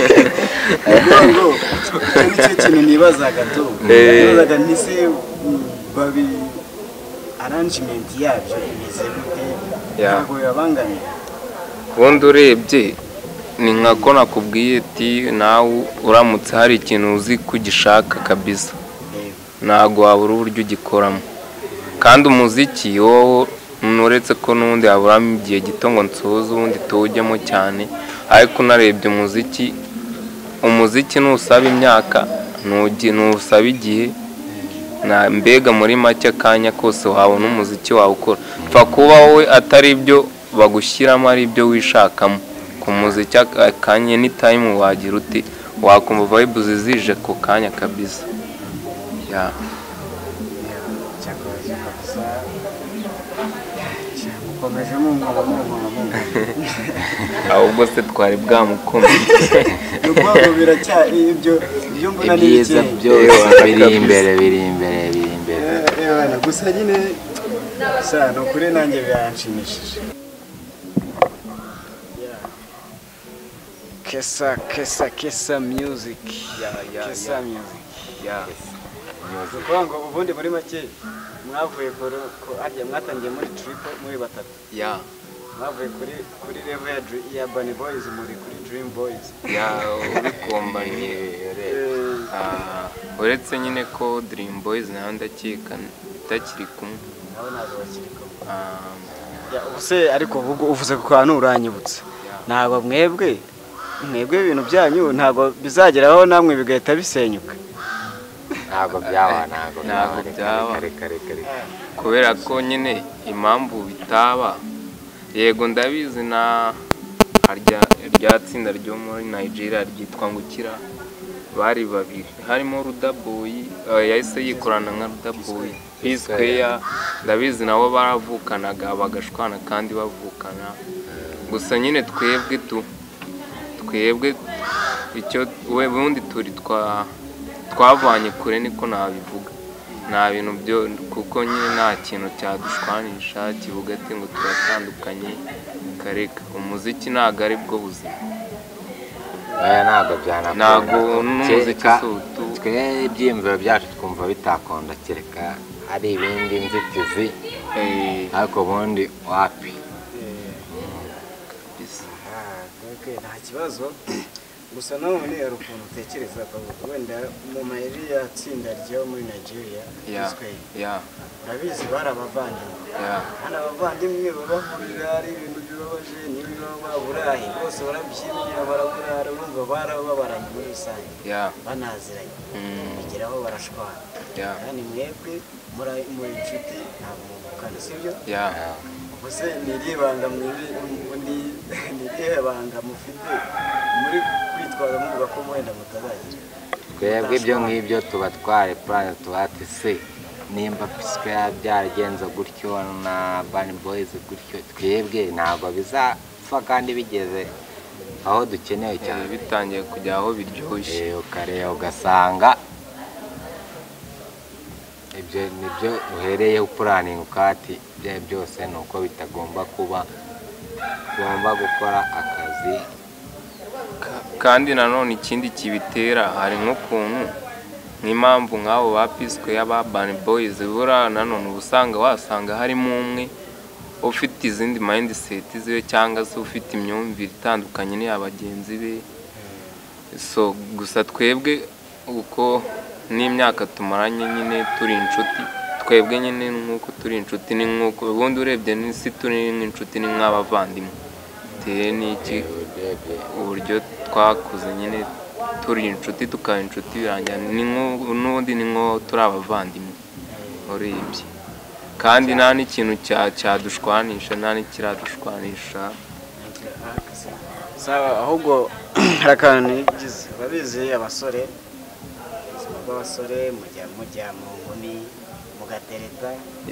Speaker 3: icyo kintu nibazaga tu nibazaga ntise babi arrangement yabyo imeze gute ntabwo yabangamira
Speaker 2: ubundi urebye ni nka ko nakubwiye ati nawe uramutse hari ikintu uzi kugishaka kabisa ntabwo wabura uburyo ugikoramo kandi umuziki wowe nuretse ko n'undi haburamo igihe gito ngo nsoze ubundi tuwujyemo cyane ariko narebye umuziki umuziki nusaba imyaka nusaba igihe na mbega muri make akanya kose wabona umuziki wawukora pfa kuba wowe atari ibyo bagushyiramo ari ibyo wishakamo ku muziki akanya ni time wagira uti wakumva vibes zije ku kanya kabisa ya
Speaker 3: ukomeje mu ngoma mu ngoma
Speaker 2: ahubwo se twari bwamukomeye
Speaker 3: n'ubwo biracya ibyo ibyo mbona ni
Speaker 1: ibyiza byose biri imbere biri imbere biri imbere
Speaker 3: eh gusa nyine sana kuri nanjye byanshimishije Kesa Kesa Kesa music
Speaker 2: ya ya
Speaker 3: Kesa music
Speaker 2: ya
Speaker 3: music kwango ubundi muri make mwavuye ko arya mwatangiye muri trip muri batatu
Speaker 2: ya
Speaker 3: mwavuye kuri kuri level ya Bunny Boys muri kuri Dream Boys
Speaker 2: ya ubikombanye ah uretse nyine ko Dream Boys naho ndakika takiri kumwe
Speaker 3: naho nazo bakiri kumwe
Speaker 2: ah
Speaker 3: ya ubuse ariko ubwo uvuze ko kantu uranyibutse ntabwo mwebwe mwebwe ibintu byanyu ntabwo bizageraho namwe bigahita bisenyuka
Speaker 1: ntabwo byaba ntabwo
Speaker 2: ntabwo byaba
Speaker 1: kare kare kare
Speaker 2: kubera ko nyine impamvu bitaba yego ndabizi na harya rya tsinda ryo muri Nigeria ryitwa Ngukira bari babiri harimo Rudaboy yahise yikorana nka Rudaboy P-Square ndabizi nabo baravukanaga bagashwana kandi bavukana gusa nyine twebwe tu twebwe icyo we bundi turi twa twavanye kure niko nabivuga nta bintu byo kuko nyine nta kintu cyadushwanisha kivuga ati ngo turatandukanye kareka umuziki ntago ari bwo buzima
Speaker 1: aya ntago byanakora
Speaker 2: ntago n'umuziki sutu
Speaker 1: twe ibyiyumviro byacu twumva bitakonda kereka ari ibindi nzitizi ariko ubundi wapi
Speaker 3: nta kibazo gusa nawe ni ukuntu utekereza wenda mu mayeri yatsinda ryo muri Nigeria
Speaker 2: ya
Speaker 3: urabizi bari abavandimwe hano abavandimwe babahurira ari ibintu bibabaje n'ibyo baburaye bose barabyimira baraburara bumva barababaranye muri rusange banaziranye bigeraho barashwana kandi mwebwe muri inshuti ntabwo muvukana sibyo ubuse niribanga mwibi undi niribanga mufite muri kwitwaza muvuga ko mwenda mutazagira
Speaker 1: twebwe ibyo ngibyo tuba tware plan tubati se nimba P-Square byaragenze gutyo na Bunny Boys gutyo twebwe ntabwo bizapfa kandi bigeze aho dukeneye cyane
Speaker 2: bitangiye kujya aho biryoshye
Speaker 1: ukareba ugasanga ibyo nibyo uhereye upuraninga ukati bya byose nuko bitagomba kuba ugomba gukora akazi
Speaker 2: kandi nanone ikindi kibitera hari nk'ukuntu n'impamvu nk'abo ba P-Square y'aba Bunny Boys bura nanone ubusanga wasanga harimo umwe ufite izindi mindset ziwe cyangwa se ufite imyumvire itandukanye n'iya bagenzi be so gusa twebwe uko n'imyaka tumaranye nyine turi inshuti twebwe nyine nk'uko turi inshuti ni nk'uko ubundi urebye n'isi turi inshuti ni nk'abavandimwe bitewe n'iki uburyo twakuze nyine turi inshuti tukaba inshuti birangira n'ubundi ni nko turi abavandimwe urebye kandi nta n'ikintu cyadushwanisha nta n'ikiradushwanisha
Speaker 3: ahubwo hari akantu nigize babizi abasore b'abasore mujya mujya mu nkumi mugatereta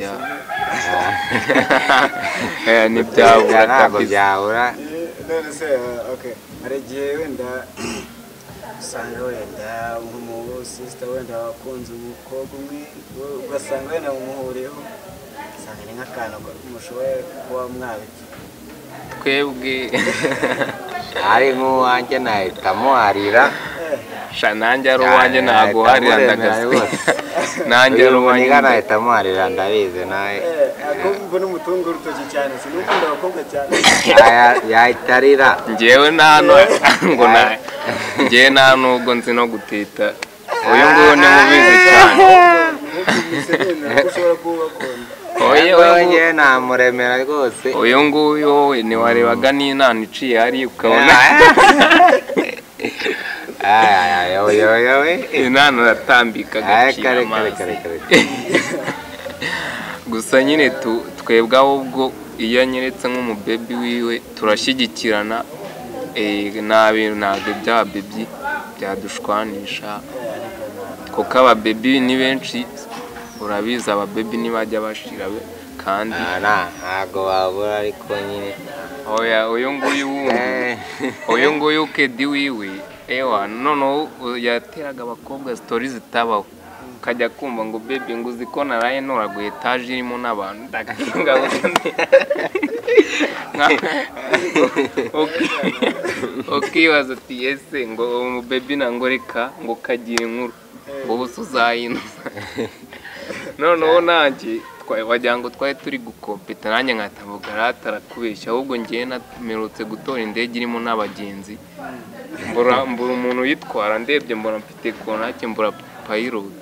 Speaker 2: ntibyabura
Speaker 1: ntabwo byabura
Speaker 3: none se okay hari igihe wenda usanga wenda nk'umusisita wenda wakunze umukobwa umwe ugasanga wenda mumuhuriyeho usanga ni nk'akantu mushoboye kuba mwabiki
Speaker 2: twebwe
Speaker 1: ari nk'uwanjye nahitamo harira
Speaker 2: sha nanjye ari uwanjye ntabwo harira ndagase nanjye ari uwanjye
Speaker 1: nahitamo harira ndabizi nawe
Speaker 3: akumva n'umutungo urutoki cyane sinukunda abakobwa cyane
Speaker 1: yahitarira
Speaker 2: njyewe nta ngo na njyewe nta nubwo nzi no gutita uyu nguyu ni mubizi cyane oye
Speaker 1: oye namuremera rwose.
Speaker 2: uyu nguyu wowe ntiwarebaga n'inana iciye hari ukabona
Speaker 1: Ay oye oye
Speaker 2: inana uratambika agacira amazi. Gusa nyine twebwe ahubwo iyo anyeretse nk'umubebi wiwe turashyigikirana. Nta bintu ntabwo ibya bebi byadushwanisha kuko ababebi ni benshi urabizi ababebi ntibajya bashira kandi
Speaker 1: ntabwo babura ariko nyine
Speaker 2: oya uyu nguyu wundi uyu nguyu Kedi wiwe ewa noneho yateraga abakobwa story zitabaho kajya kumva ngo baby ngo uzi ko naraye ntoraguye etaje irimo n'abantu ndagahinga ukibaza ati ese ngo umu baby nangoreka ngo kagira inkuru ubu uzayinuza noneho nanjye wagira ngo twari turi gukompeta nanjye nkatavuga ratarakubeshya ahubwo ngiye namerutse gutora indege irimo n'abagenzi mbura mbura umuntu yitwara ndebye mbona mfite kontake mbura pilot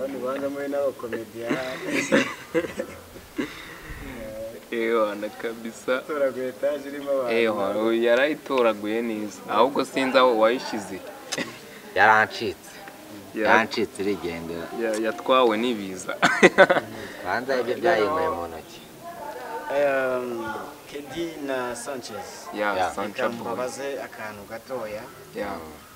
Speaker 2: ewa na kabisa ewa yarayitoraguye neza ahubwo sinzi aho wayishyize
Speaker 1: yarancitse yarancitse irigendera
Speaker 2: yatwawe n'ibiza
Speaker 1: banza ibyo byayingoye mu ntoki.
Speaker 3: Kedi na Sanchez
Speaker 2: ya Sanchez
Speaker 3: babaze akantu gatoya
Speaker 2: ya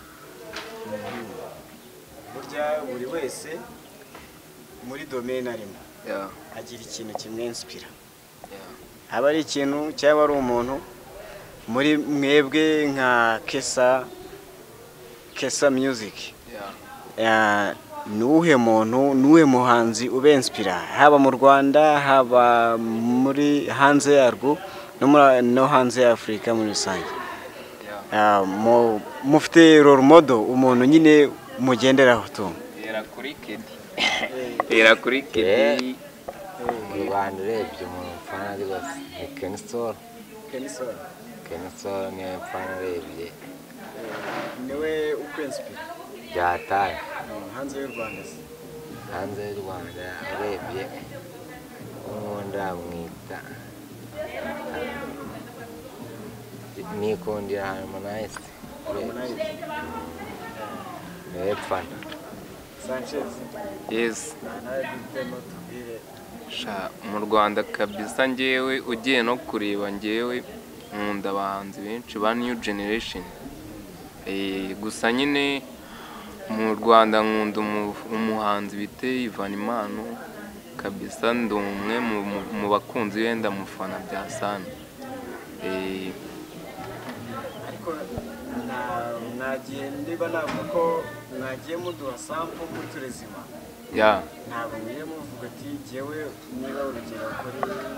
Speaker 3: burya buri wese muri domaine arimo
Speaker 2: ya
Speaker 3: agira ikintu kimwenspira haba ari ikintu cyaba ari umuntu muri mwebwe nka Kesa Kesa Music ya nuhe muntu nuhe muhanzi ubenspira haba mu Rwanda haba muri hanze yarwo no hanze ya Afrika muri rusange mufite role model umuntu nyine mugenderaho tu
Speaker 2: era kuri Kedi era kuri Kedi
Speaker 1: mu Rwanda urebye mu mfana rwose ni Kensol
Speaker 3: Kensol
Speaker 1: Kensol ni mfana urebye
Speaker 3: niwe ukwenspira
Speaker 1: byataye
Speaker 3: hanze y'u Rwanda
Speaker 1: hanze y'u Rwanda urebye umuntu amwita nikundira Harmonize Epfana
Speaker 3: Sanchez
Speaker 2: yes sha mu Rwanda kabisa ngewe ugiye no kureba ngewe nkunda abahanzi benshi ba new generation eh gusa nyine mu Rwanda nkunda umuhanzi bite Ivanimano kabisa ndumwe mu bakunzi wenda mufana bya sana eh
Speaker 3: ariko nagiye ndiba navuko nagiye muduha sample muri turezima
Speaker 2: ya
Speaker 3: ntabwo niye muvuga ati jewe niba urugero kuri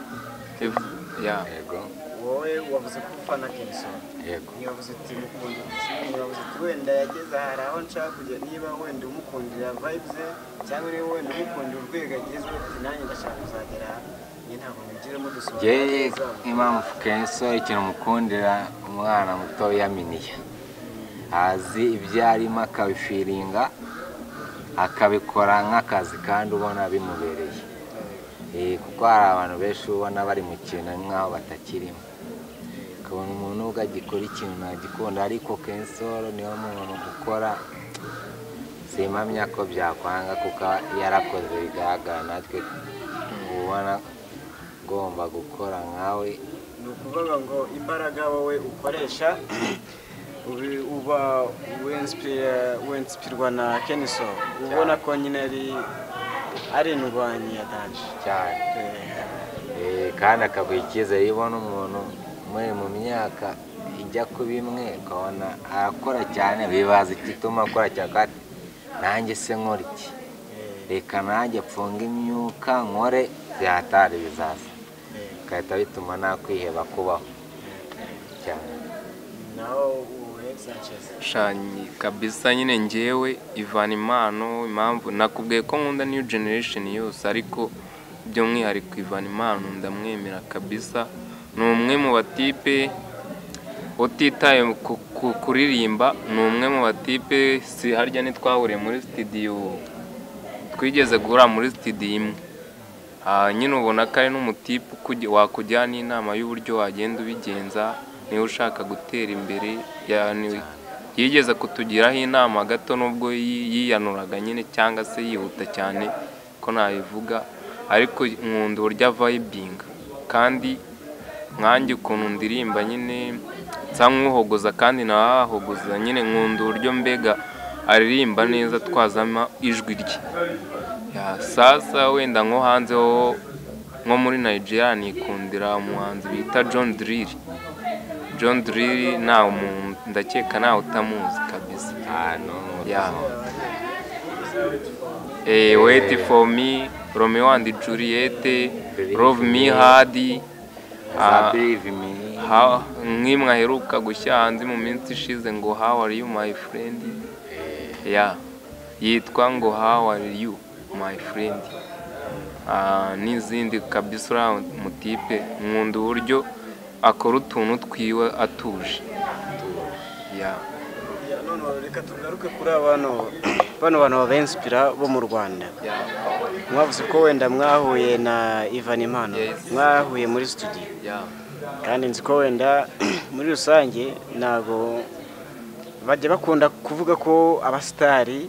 Speaker 2: ya
Speaker 1: yego
Speaker 3: wowe wavuze ko ufana Kenso
Speaker 1: yego
Speaker 3: nibavuze ati mukunda nibavuze ati wenda yageze hari aho nshaka kujya niba wenda umukundira vibes cyangwa niba wenda umukundira urwego ageze ati nanjye ndashaka kuzagera njye ntabwo mugire mudusoza
Speaker 1: je impamvu Kenso ikintu mukundira umwana muto yaminiye azi ibyarimo akabifiringa akabikora nk'akazi kandi ubona bimubereye eh kuko hari abantu benshi ubona bari mu kintu nk'aho batakirimo kabona umuntu ugagikora ikintu nagikunda ariko Kensol niyo muntu ukora simamya ko byakwanga kuko yarakoze bigaragara natwe ubona gomba gukora nkawe
Speaker 3: ni ukuvuga ngo imbaraga wowe ukoresha uba wenspirwa na Kenso ubona ko nyine ari ari indwanyi ya danje
Speaker 1: cyane eh kandi akaguha icyizere ibona umuntu muri mu myaka ijya kuba imwe ukabona arakora cyane bibaza igituma akora cyane nanjye se nkora iki reka nanjye pfunga imyuka nkore byatari bizaza kahita bituma nakwiheba kubaho cyane
Speaker 3: naho
Speaker 2: shanyi kabisa nyine ngewe Ivanimano impamvu nakubwiye ko nkunda new generation yose ariko by'umwihariko Ivanimano ndamwemera kabisa ni umwe mu batipe utitaye kuririmba ni umwe mu batipe si harya ntitwahuriye muri studio twigeze guhura muri studio imwe ah nyine ubona ko ari n'umutipe wakujyana inama y'uburyo wagenda ubigenza niba ushaka gutera imbere. Yani yigeze kutugiraho inama gato nubwo yiyanuraga nyine cyangwa se yihuta cyane ko nabivuga, ariko nkunda uburyo vibing kandi nkanjye ukuntu ndirimba nyine nsa nk'uhogoza kandi nawe ahogoza nyine nkunda uburyo mbega aririmba neza twazama ijwi rye. Ya sasa wenda nko hanze ho nko muri Nigeria nikundira umuhanzi bita John Drill. John Drill na umuntu ndakeka nawe utamuzi kabisa.
Speaker 1: Ah no.
Speaker 2: Ya eh Wait for Me, Romeo and Juliet, Love Me Hard,
Speaker 1: I Believe Me.
Speaker 2: How nk'imwe aheruka gushya hanze mu minsi ishize ngo How are you my friend. Ya yitwa ngo How are you my friend. Ah n'izindi kabisa ura mutipe nkunda uburyo akora utuntu twiwe atuje. Ya
Speaker 3: none reka tugaruke kuri abantu bano bantu babenspira bo mu Rwanda. Mwavuze ko wenda mwahuye na Ivan Impano, mwahuye muri studio.
Speaker 2: ya
Speaker 3: Kandi nzi ko wenda muri rusange nago bajya bakunda kuvuga ko abastari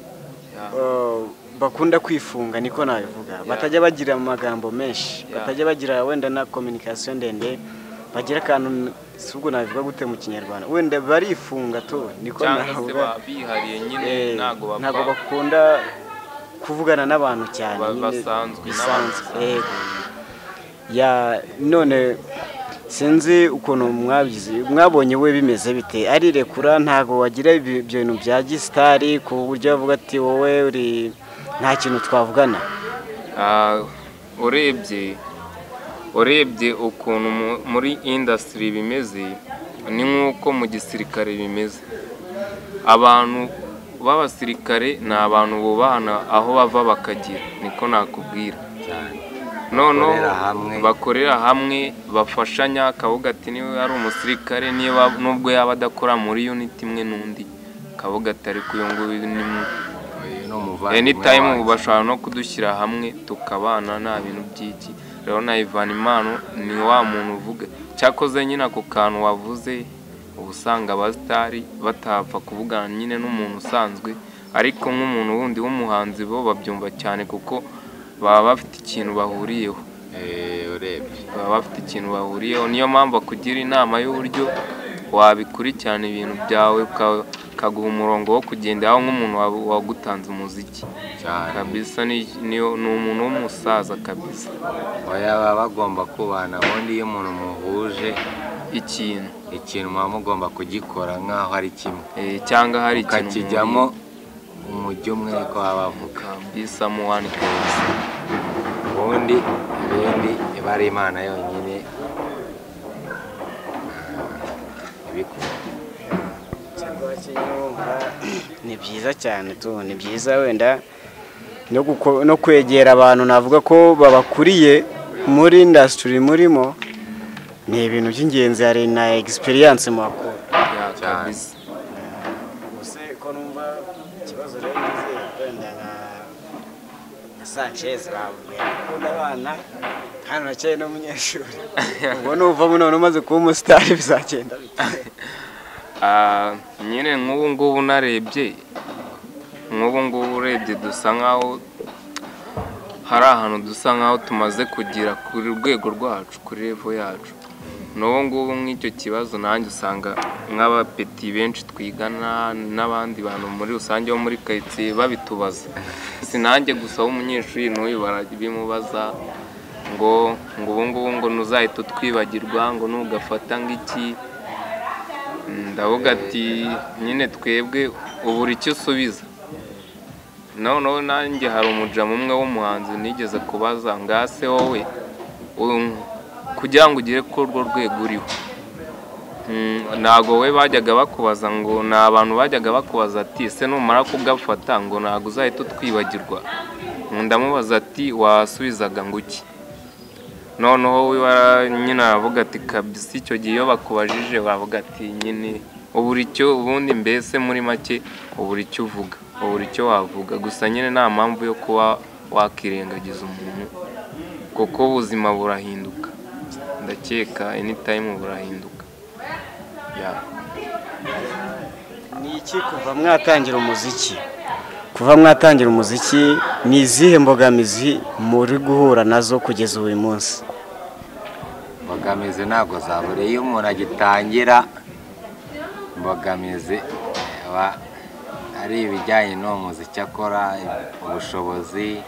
Speaker 3: bakunda kwifunga niko nabivuga. Batajya bagira amagambo menshi, batajya bagira wenda na communication ndende, bagira kantu subwo nabivuga gute mu Kinyarwanda. Wenda barifunga to niko navuga.
Speaker 2: Bihariye nyine nago
Speaker 3: nago bakunda kuvugana n'abantu cyane
Speaker 2: basanzwe.
Speaker 3: Ya none sinzi ukuntu mwabizi mwabonye we bimeze bite ari rekura ntago wagira ibyo bintu bya gistari ku buryo bavuga ati wowe uri nta kintu twavugana.
Speaker 2: Ah urebye urebye ukuntu muri industry bimeze ni nkuko mu gisirikare bimeze. Abantu b'abasirikare ni abantu bubahana aho bava bakagira niko nakubwira. Nono bakorera hamwe bafashanya kavuga ati niwe ari umusirikare niba nubwo yaba adakora muri unit imwe nundi kavuga ati ari kuyungu no muvanye anytime bashobora no kudushyira hamwe tukabana nta bintu byiki. Rero na Ivan Impano ni wa muntu uvuga cyakoze nyine ako kantu wavuze ubusanga abastari batapfa kuvugana nyine n'umuntu usanzwe, ariko nk'umuntu wundi w'umuhanzi bo babyumva cyane kuko baba bafite ikintu bahuriyeho.
Speaker 1: Eh urebye
Speaker 2: baba bafite ikintu bahuriyeho, niyo mpamvu kugira inama y'uburyo wabikurikirana ibintu byawe kaguha umurongo wo kugenderaho nk'umuntu wagutanze umuziki kabisa. Niyo ni umuntu w'umusaza kabisa.
Speaker 1: Oya baba bagomba kubana ubundi iyo umuntu muhuje
Speaker 2: ikintu
Speaker 1: ikintu muba mugomba kugikora nk'aho ari kimwe
Speaker 2: eh cyangwa hari ikintu
Speaker 1: kijyamo umujyo umwe ko bavuga
Speaker 2: kabisa mu one case.
Speaker 1: Ubundi ibindi ibari Imana yonyine ibikora.
Speaker 3: Ni byiza cyane tu ni byiza wenda no no kwegera abantu navuga ko babakuriye muri industry murimo ni ibintu by'ingenzi hari na experience mu akora.
Speaker 2: Ya kabisa.
Speaker 3: Use ko numva ikibazo rero ngize wenda na Sanchez bavuye kunda abana hano nacaye no munyeshuri. Ubwo nuva mu none umaze kuba umustar bizagenda bite?
Speaker 2: Ah nyine nk'ubu ngubu narebye nk'ubu ngubu urebye dusa nkaho hari ahantu dusa nkaho tumaze kugira kuri rwego rwacu kuri level yacu. N'ubu ngubu nk'icyo kibazo nanjye usanga nk'abapeti benshi twigana n'abandi bantu muri rusange bo muri quartier babitubaza. Sinanjye gusa w'umunyeshuri n'uyu barabimubaza ngo ngo ubu ngubu ngo nuzahita twibagirwa ngo nugafata ngiki. Ndavuga ati nyine twebwe uburi icyo usubiza. No no nanjye hari umujamu umwe w'umuhanzi nigeze kubaza ngase wowe kugira ngo ugire ko rwo rwego uriho. Nago we bajyaga bakubaza ngo na abantu bajyaga bakubaza ati se numara kugafata ngo nago uzahita twibagirwa. Ndamubaza ati wasubizaga ngo iki. Noneho we nyine aravuga ati kabisa icyo gihe iyo bakubajije bavuga ati nyine uburi cyo ubundi mbese muri make uburi cyo uvuga uburi cyo wavuga gusa nyine nta mpamvu yo kuba wakirengagiza umuntu kuko ubuzima burahinduka, ndakeka anytime burahinduka.
Speaker 3: Ni iki kuva mwatangira umuziki kuva mwatangira umuziki ni izihe mbogamizi muri guhura nazo kugeza uyu munsi?
Speaker 1: Mbogamizi ntabwo zabura iyo umuntu agitangira, mbogamizi aba ari ibijyanye n'uwo muziki akora, ubushobozi,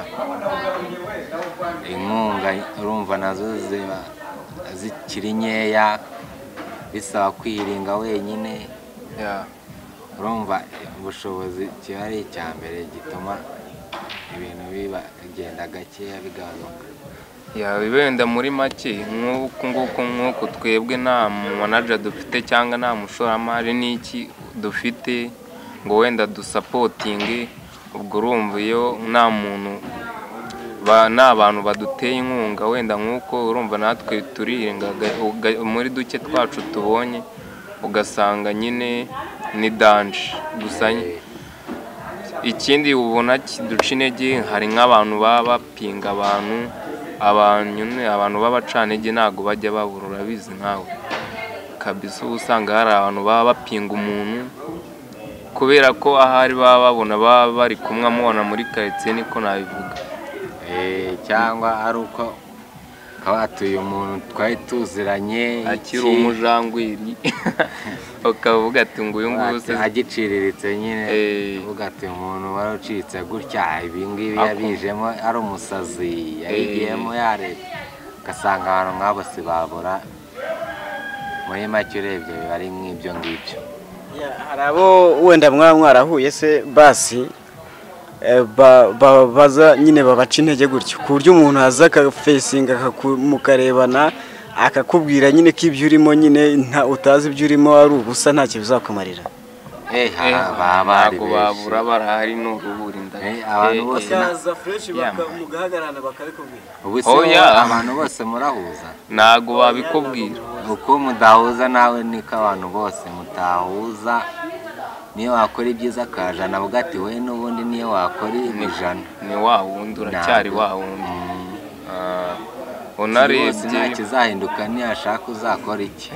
Speaker 1: inkunga urumva nazo ziba zikiri nkeya, bisaba kwiringa wenyine. Urumva ubushobozi kiba ari icya mbere gituma ibintu biba bigenda gakeya bigabanuka.
Speaker 2: Wenda muri make nk'uku nguku nk'uku twebwe nta manager dufite cyangwa nta mushoramari n'iki dufite ngo wenda dusapotinge, ubwo urumva iyo nta muntu nta bantu baduteye inkunga wenda nk'uko urumva natwe turiringa muri duke twacu tubonye, ugasanga nyine ni danje. Gusa ikindi ubona kiduca intege, hari nk'abantu baba bapinga abantu abantu abantu b'abacanege ntabwo bajya babura, urabizi nkawe kabisa. Usanga hari abantu baba bapinga umuntu kubera ko ahari baba babona baba bari kumwe amubona muri quartier, niko nabivuga.
Speaker 1: Cyangwa ari uko kabatuye umuntu twari tuziranye
Speaker 2: akiri umujangwiri ukavuga ati ngo uyu nguyu se
Speaker 1: agiciriritse nyine, uvuga ati umuntu wari ucitse gutya, ibi ngibi yabijemo ari umusazi, yabigiyemo yareta, ugasanga abantu nk'abo si babura. Muri make urebye biba ari nk'ibyo ngibyo.
Speaker 3: Hari abo wenda mwaba mwarahuye se basi baza nyine babaca intege gutyo ku buryo umuntu aza akafesinga mukarebana akakubwira nyine ko ibyo urimo nyine utazi ibyo urimo ari ubusa ntacyo bizakumarira?
Speaker 1: Ntabwo
Speaker 2: babura, barahari n'uruburi
Speaker 1: abantu bose
Speaker 3: mugahagarana bakabikubwira.
Speaker 1: Abantu bose murahuza
Speaker 2: ntabwo babikubwira.
Speaker 1: Uko mudahuza nawe niko abantu bose mutahuza. Niyo wakora ibyiza akajana avuga ati we n'ubundi niyo wakora ijana
Speaker 2: ni wa wundi, uracyari wa wundi. Unarebye
Speaker 1: nta kizahinduka, niyashaka uzakora iki.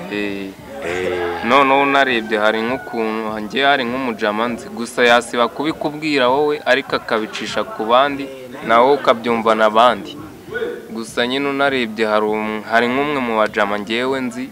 Speaker 2: Noneho unarebye hari nk'ukuntu njye hari nk'umujama nzi, gusa yasiba kubikubwira wowe ariko akabicisha ku bandi nawe ukabyumva n'abandi. Gusa nyine unarebye hari nk'umwe mu bajama njyewe nzi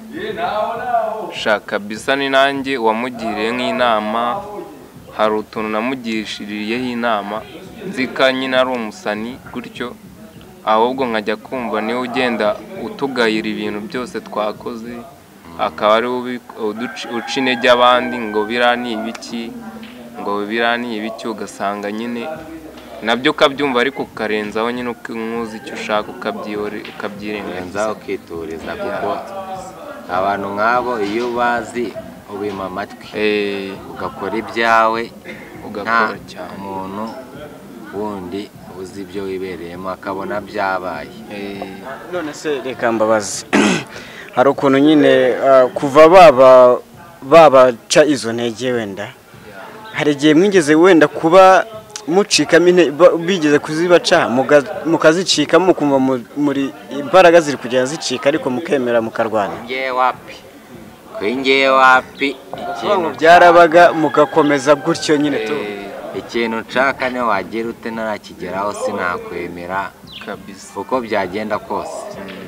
Speaker 2: shaka bisa ni nanjye wamugiriye nk'inama, hari utuntu namugishiriyeho inama, nzi ko nyine ari umusani gutyo, ahubwo nkajya kumva niwe ugenda utugayira ibintu byose twakoze, akaba ari uca intege abandi ngo biriya ni ibiki, ngo biriya ni ibiki, ugasanga nyine nabyo ukabyumva ariko ukarenzaho nyine uzi icyo ushaka ukabyirengagiza
Speaker 1: ukituriza. Kuko abantu nk'abo iyo bazi ubima amatwi ugakora ibyawe,
Speaker 2: ugakora cyane,
Speaker 1: umuntu wundi uzi ibyo wibereyemo akabona byabaye.
Speaker 3: None se reka mbabazi, hari ukuntu nyine kuva baba babaca izo ntege, wenda hari igihe mwigeze wenda kuba mucikamo bigeze kuzibaca mukazicikamo mukumva muri imbaraga ziri kugenda zicika ariko mukemera mukarwana?
Speaker 1: Ngewe wapi kuri ngewe wapi,
Speaker 3: ikintu byarabaga mugakomeza gutyo nyine tu.
Speaker 1: Ikintu nshaka niyo wagira ute narakigeraho sinakwemera
Speaker 2: kabisa
Speaker 1: uko byagenda kose.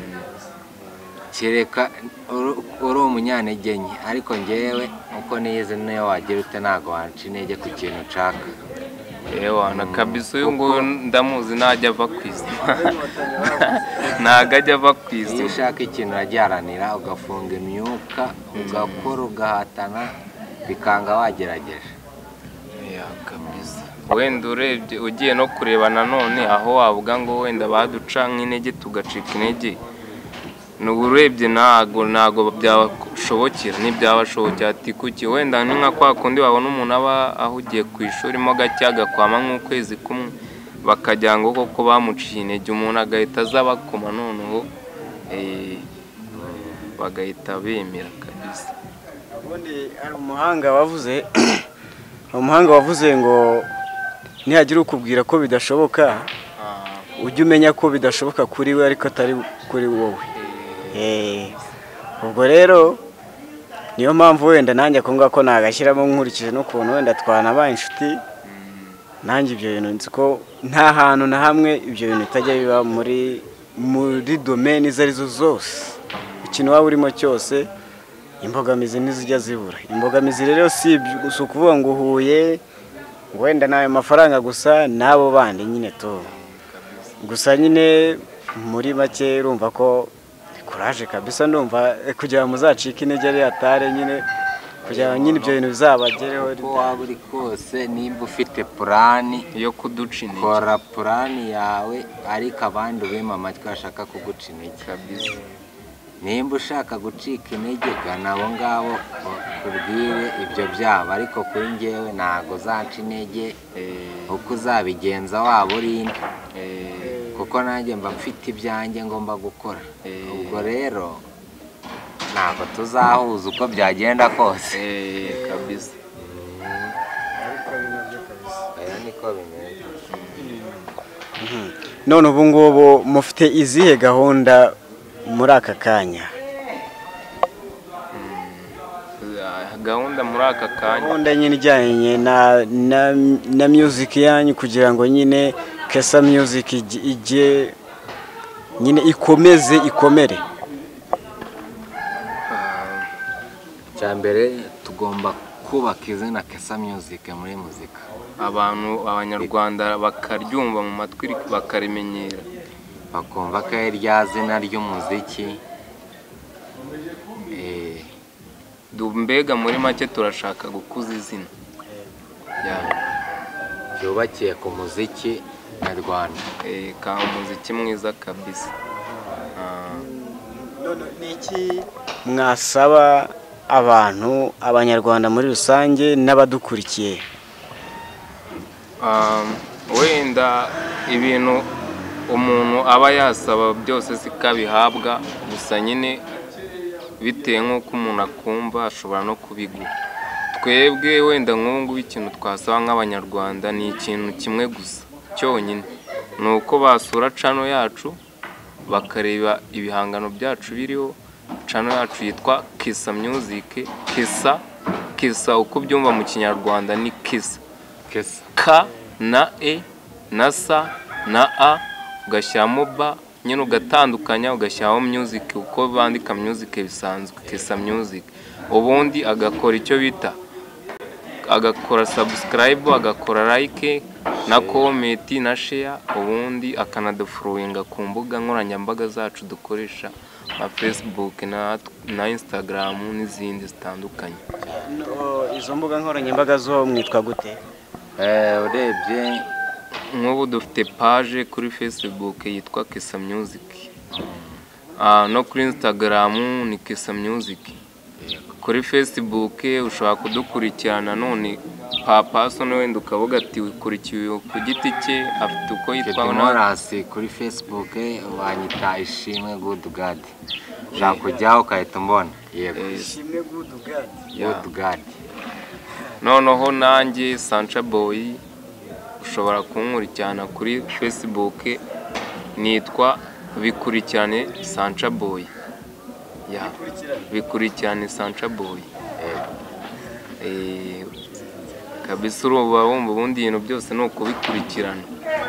Speaker 1: Kereka uri umunyantege nke, ariko ngewe uko niyize niyo wagira ute ntabwo wanca intege ku kintu nshaka.
Speaker 2: Ewana kabisa uyu nguyu ndamuzi ntajya ava ku izima, ntabwo ajya ava ku izima.
Speaker 1: Iyo ushaka ikintu uragihranira, ugafunga imyuka, ugakora, ugahatana, bikanga wagerageje.
Speaker 2: Wenda urebye ugiye no kureba nanone aho wavuga ngo wenda baduca nk'intege tugacika intege, n'uburebye ntago ntago byabashobokera, ntibyabashobokera. Ati kuki wenda ni nka kwa kundi wabona umuntu aba ahugiye ku ishuri mo gake agakwama nk'ukwezi kumwe, bakajya ngo koko bamuciye intege, umuntu agahita aza bakoma, noneho bagahita bemera kabisa.
Speaker 3: Ubundi ari umuhanga wavuze umuhanga wavuze ngo nihagira ukubwira ko bidashoboka ujye umenya ko bidashoboka kuri we ariko atari kuri wowe. Ubwo rero niyo mpamvu wenda nanjye akunga ko nagashyiramo nkurikije n'ukuntu wenda twanabaye inshuti, nanjye ibyo bintu nzi ko nta hantu na hamwe ibyo bintu bitajya biba muri muri domaine izo arizo zose, ikintu waba urimo cyose imbogamizi ntizijya zibura. Imbogamizi rero si ukuvuga ngo uhuye ngo wenda nawe mafaranga gusa n'abo bandi nyine to gusa nyine muri make urumva ko courage kabisa, ndumva kugira muzacika intege ari atare nyine kugira nyine ibyo bintu bizabagereho.
Speaker 1: Ko waba uri kose nimba ufite plani
Speaker 2: yo kuduca intege,
Speaker 1: kora plani yawe ariko abandi ubima amatwi bashaka kuguca intege kabisa. Nimba ushaka gucika intege gana abo ngabo kubwire ibyo byabo, ariko kuri njyewe ntago zanca intege uko uzabigenza waba urinde, kuko nanjye mba mfite ibyanjye ngomba gukora. Ubwo rero ntabwo tuzahuza uko byagenda kose
Speaker 2: kabisa.
Speaker 1: Aya niko bimeze.
Speaker 3: None ubu ngubu mufite izihe gahunda muri aka kanya?
Speaker 2: Gahunda muri aka kanya,
Speaker 3: gahunda nyine ijyanye na na na music yanyu kugira ngo nyine Kesa Music ijye nyine ikomeze ikomere.
Speaker 1: Cyambere tugomba kubaka izina Kesa Music muri muzika,
Speaker 2: abantu abanyarwanda bakaryumva mu matwi bakarimenyera,
Speaker 1: bakumva ko ari rya zina ry'umuziki. Eh
Speaker 2: mbega muri make turashaka gukuza izina
Speaker 1: yubakiye ku muziki nyarwanda,
Speaker 2: eh ka umuziki mwiza kabisa.
Speaker 3: None niki mwasaba abantu abanyarwanda muri rusange n'abadukurikiye?
Speaker 2: Wenda ibintu umuntu aba yasaba byose sikabihabwa, gusa nyine bitewe nk'uko umuntu akumva ashobora no kubigura. Twebwe wenda nk'ubu ikintu twasaba nk'abanyarwanda ni ikintu kimwe gusa cyonyine, ni uko basura channel yacu bakareba ibihangano byacu biriho. Channel yacu yitwa Kesa Music. Kesa Kesa uko byumva mu kinyarwanda ni Kesa,
Speaker 1: Kesa
Speaker 2: K na E na S na A ugashyiramo ba nyine ugatandukanya ugashyiraho music uko bandika music bisanzwe Kesa Music. Ubundi agakora icyo bita agakora subscribe, agakora like na comment na share, ubundi akanadufurowinga ku mbuga nkoranyambaga zacu dukoresha nka Facebook na na Instagram n'izindi zitandukanye.
Speaker 3: Izo mbuga nkoranyambaga zo mwitwa gute?
Speaker 1: Eh urebye
Speaker 2: nk'ubu dufite page kuri Facebook yitwa Kesa Music, ah no kuri Instagram ni Kesa Music. Kuri Facebook ushobora kudukurikirana none papa so no wenda ukavuga ati ukurikiye ku giti cye afite uko yitwa
Speaker 1: Morasi. Kuri Facebook wanyita Ishimwe Good God, ushaka kujyaho ukahita mbona. Yego
Speaker 3: Ishimwe Good God.
Speaker 1: Good God.
Speaker 2: Noneho nanjye Sancha Boy ushobora kunkurikirana kuri Facebook nitwa Bikurikirane Sancha Boy. Ya Bikurikirane Sancha Boy. Eh kabisa uruba wumva ubundi ibintu byose no kubikurikirana.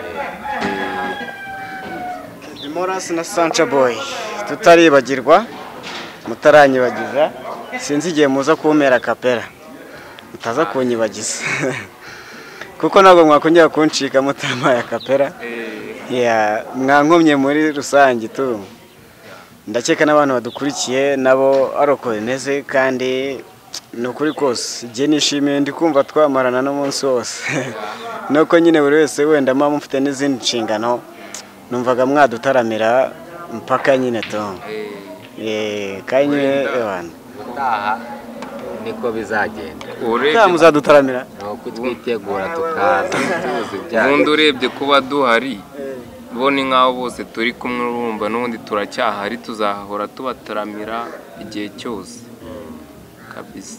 Speaker 3: Morasi na Sancha Boy tutaribagirwa, mutaranyibagiza, sinzi igihe muza kumera kapera mutaza kunyibagiza kuko ntabwo mwakongera kuncika mutamaye kapera. Ya mwankomye muri rusange tu, ndakeka n'abantu badukurikiye nabo aroko bimeze, kandi nukuri kose je nishimiye ndi kumva twamarana no munsi wose nuko nyine buri wese wenda mama mufite n'izindi nshingano, numvaga mwadutaramira mpaka nyine to eh kanye ebana
Speaker 1: utaha niko bizagenda.
Speaker 3: Urebye muzadutaramira
Speaker 1: nuko twitegura tukaza tuzi bya
Speaker 2: ubundi urebye kuba duhari bone nkaho bose turi kumwe urumva n'ubundi turacyahari, tuzahora tubataramira igihe cyose kabisa.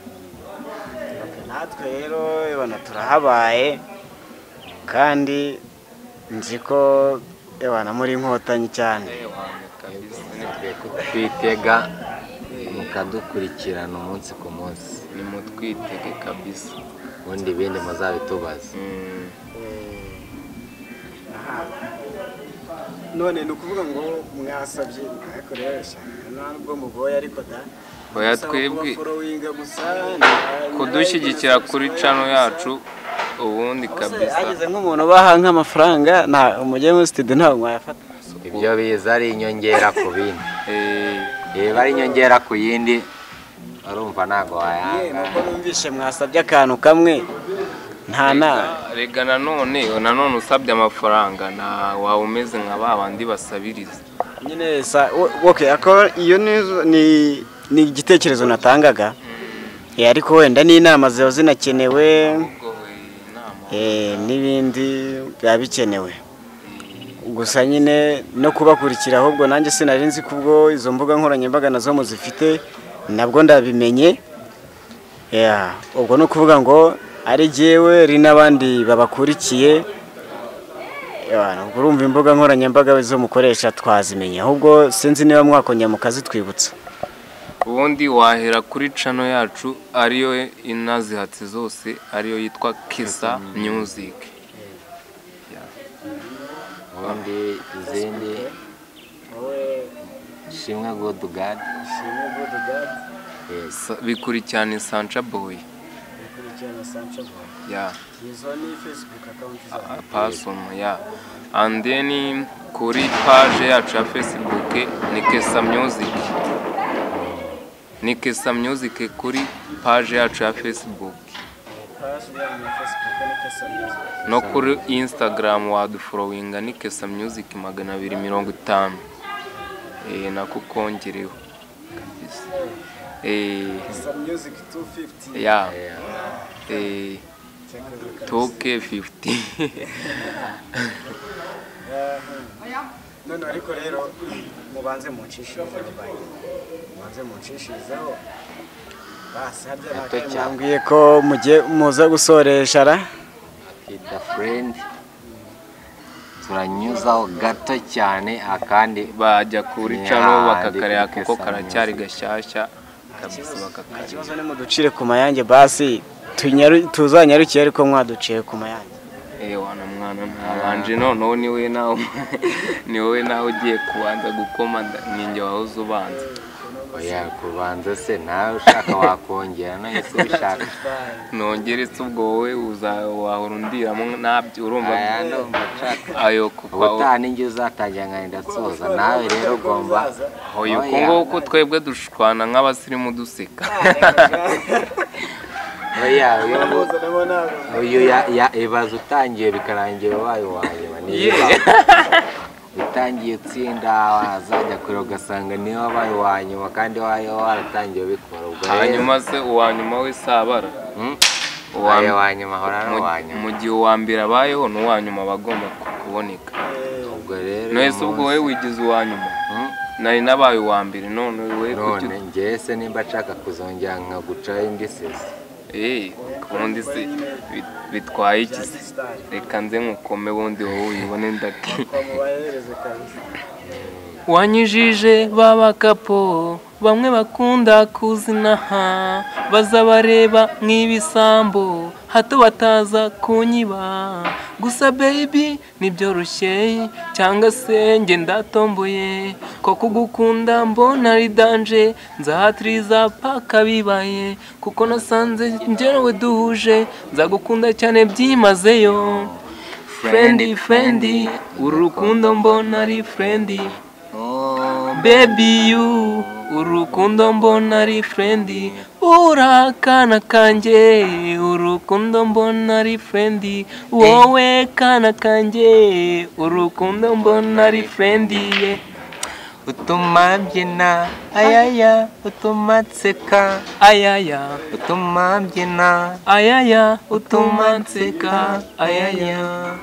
Speaker 3: Natwe rero ebana turahabaye, kandi nzi ko ewana muri inkotanyi cyane
Speaker 2: ewana kabisa
Speaker 1: twitega mukadukurikirana umunsi ku munsi
Speaker 2: ni mutwitege kabisa
Speaker 1: ubundi ibindi muzabitubaza
Speaker 3: none ni ukuvuga ngo mwasabye ariko rero ntabwo mugoye ariko da
Speaker 2: oya twebwe
Speaker 3: gusa
Speaker 2: kudushyigikira kuri channel yacu ubundi kabisa
Speaker 3: ageze nk'umuntu baha nk'amafaranga nta umujye muri studio ntabwo mwayafata
Speaker 1: ibyo biza ari inyongera ku bindi eh bari inyongera ku yindi arumva ntago wayanga
Speaker 3: nuko numvishe mwasabye akantu kamwe nta na
Speaker 2: rega nanone nanone usabye amafaranga na wawe umeze nka babandi basabiriza
Speaker 3: nyine sa okay ako iyo ni ni igitekerezo natangaga eh ariko wenda ni inama ziba zinakenewe eh nibindi byabikenewe gusa nyine no kubakurikira ahubwo nanjye sinari nzi kubwo izo mbuga nkoranyambaga nazo muzifite nabwo ndabimenye yeah ubwo no kuvuga ngo ari jewe ri nabandi babakurikiye yeah urumva imbuga nkoranyambaga zo mukoresha twazimenye ahubwo sinzi niba mwakonya mukazi twibutsa
Speaker 2: ubundi wahera kuri channel yacu ariyo inazihatse zose ariyo yitwa Kesa Music
Speaker 1: ubundi izindi Shimwe God God
Speaker 3: Shimwe God God
Speaker 1: yes
Speaker 2: bikurikirana Sancha Boy
Speaker 3: bikurikirana Sancha Boy
Speaker 2: yeah
Speaker 3: izo ni Facebook account
Speaker 2: za person yeah and then kuri page yacu ya Facebook ni Kesa Music ni Kesa Music kuri page yacu ya Facebook no kuri Instagram wadufollowinga ni Kesa Music magana abiri mirongo itanu eh nako kongereho kabisa eh
Speaker 3: Kesa Music two fifty
Speaker 2: yeah eh two K fifty
Speaker 3: none ariko rero mubanze mucishirize bayi mubanze mucishirizeho basi harya nakambwiye ko mujye muza gusoresha ra
Speaker 1: kita friend turanyuzaho gato cyane akandi
Speaker 2: bajya kuri channel bakakarya kuko karacyari gashyashya kabisa bakakarya
Speaker 3: ikibazo ni muducire ku mayange basi tuzanyarukiye ariko mwaduciye ku mayange
Speaker 2: eh wana mwana ntabanje noneho ni we nawe ni wowe nawe ugiye kubanza gukoma ninjye wahoze ubanza
Speaker 1: oya kubanza se nawe ushaka wakongera nayo se ushaka
Speaker 2: nongeretse ubwo wowe uzawahora undiramo nabyo urumva
Speaker 1: aya ndumva nshaka
Speaker 2: ayo kuko
Speaker 1: utani njye uzatangira nkahenda tsoza nawe rero ugomba
Speaker 2: oya uko ko twebwe dushwana nk'abasirimu duseka
Speaker 1: oya uyu ya ibaza utangiye bikarangira wayo wanyuma niyo utangiye tsinda wazajya kure ugasanga niyo wabaye wanyuma kandi wayo waratangiye bikora ubwo
Speaker 2: hanyuma se uwanyuma we sabara
Speaker 1: uwaye wanyuma hora no wanyuma
Speaker 2: mu gihe uwambira abayeho n'uwanyuma bagomba kuboneka
Speaker 1: ubwo rero
Speaker 2: nese ubwo we wigize uwanyuma nari nabaye uwambire none we
Speaker 1: none ngiye se nimba nshaka kuzongera nkaguca indi sesi
Speaker 2: eh kundi se bitwaye iki reka nze nkukome bundi wowe uyibone ndaki wanyijije baba kapo bamwe bakunda kuzinaha baza bareba nk'ibisambo hato bataza kunyiba gusa baby nibyoroshye cyangwa se nge ndatomboye ko kugukunda mbona ari danje nzahatiriza paka bibaye kuko nasanze njyewe duhuje nzagukunda cyane byimazeyo friendly friendly urukundo mbona ari friendly baby you urukundo mbona ari friendly urakana kanje urukundo mbona ari friendly wowe kana kanje urukundo mbona ari friendly
Speaker 1: utuma mbyina ayaya utuma nseka
Speaker 2: ayaya
Speaker 1: utuma mbyina
Speaker 2: ayaya utuma nseka ayaya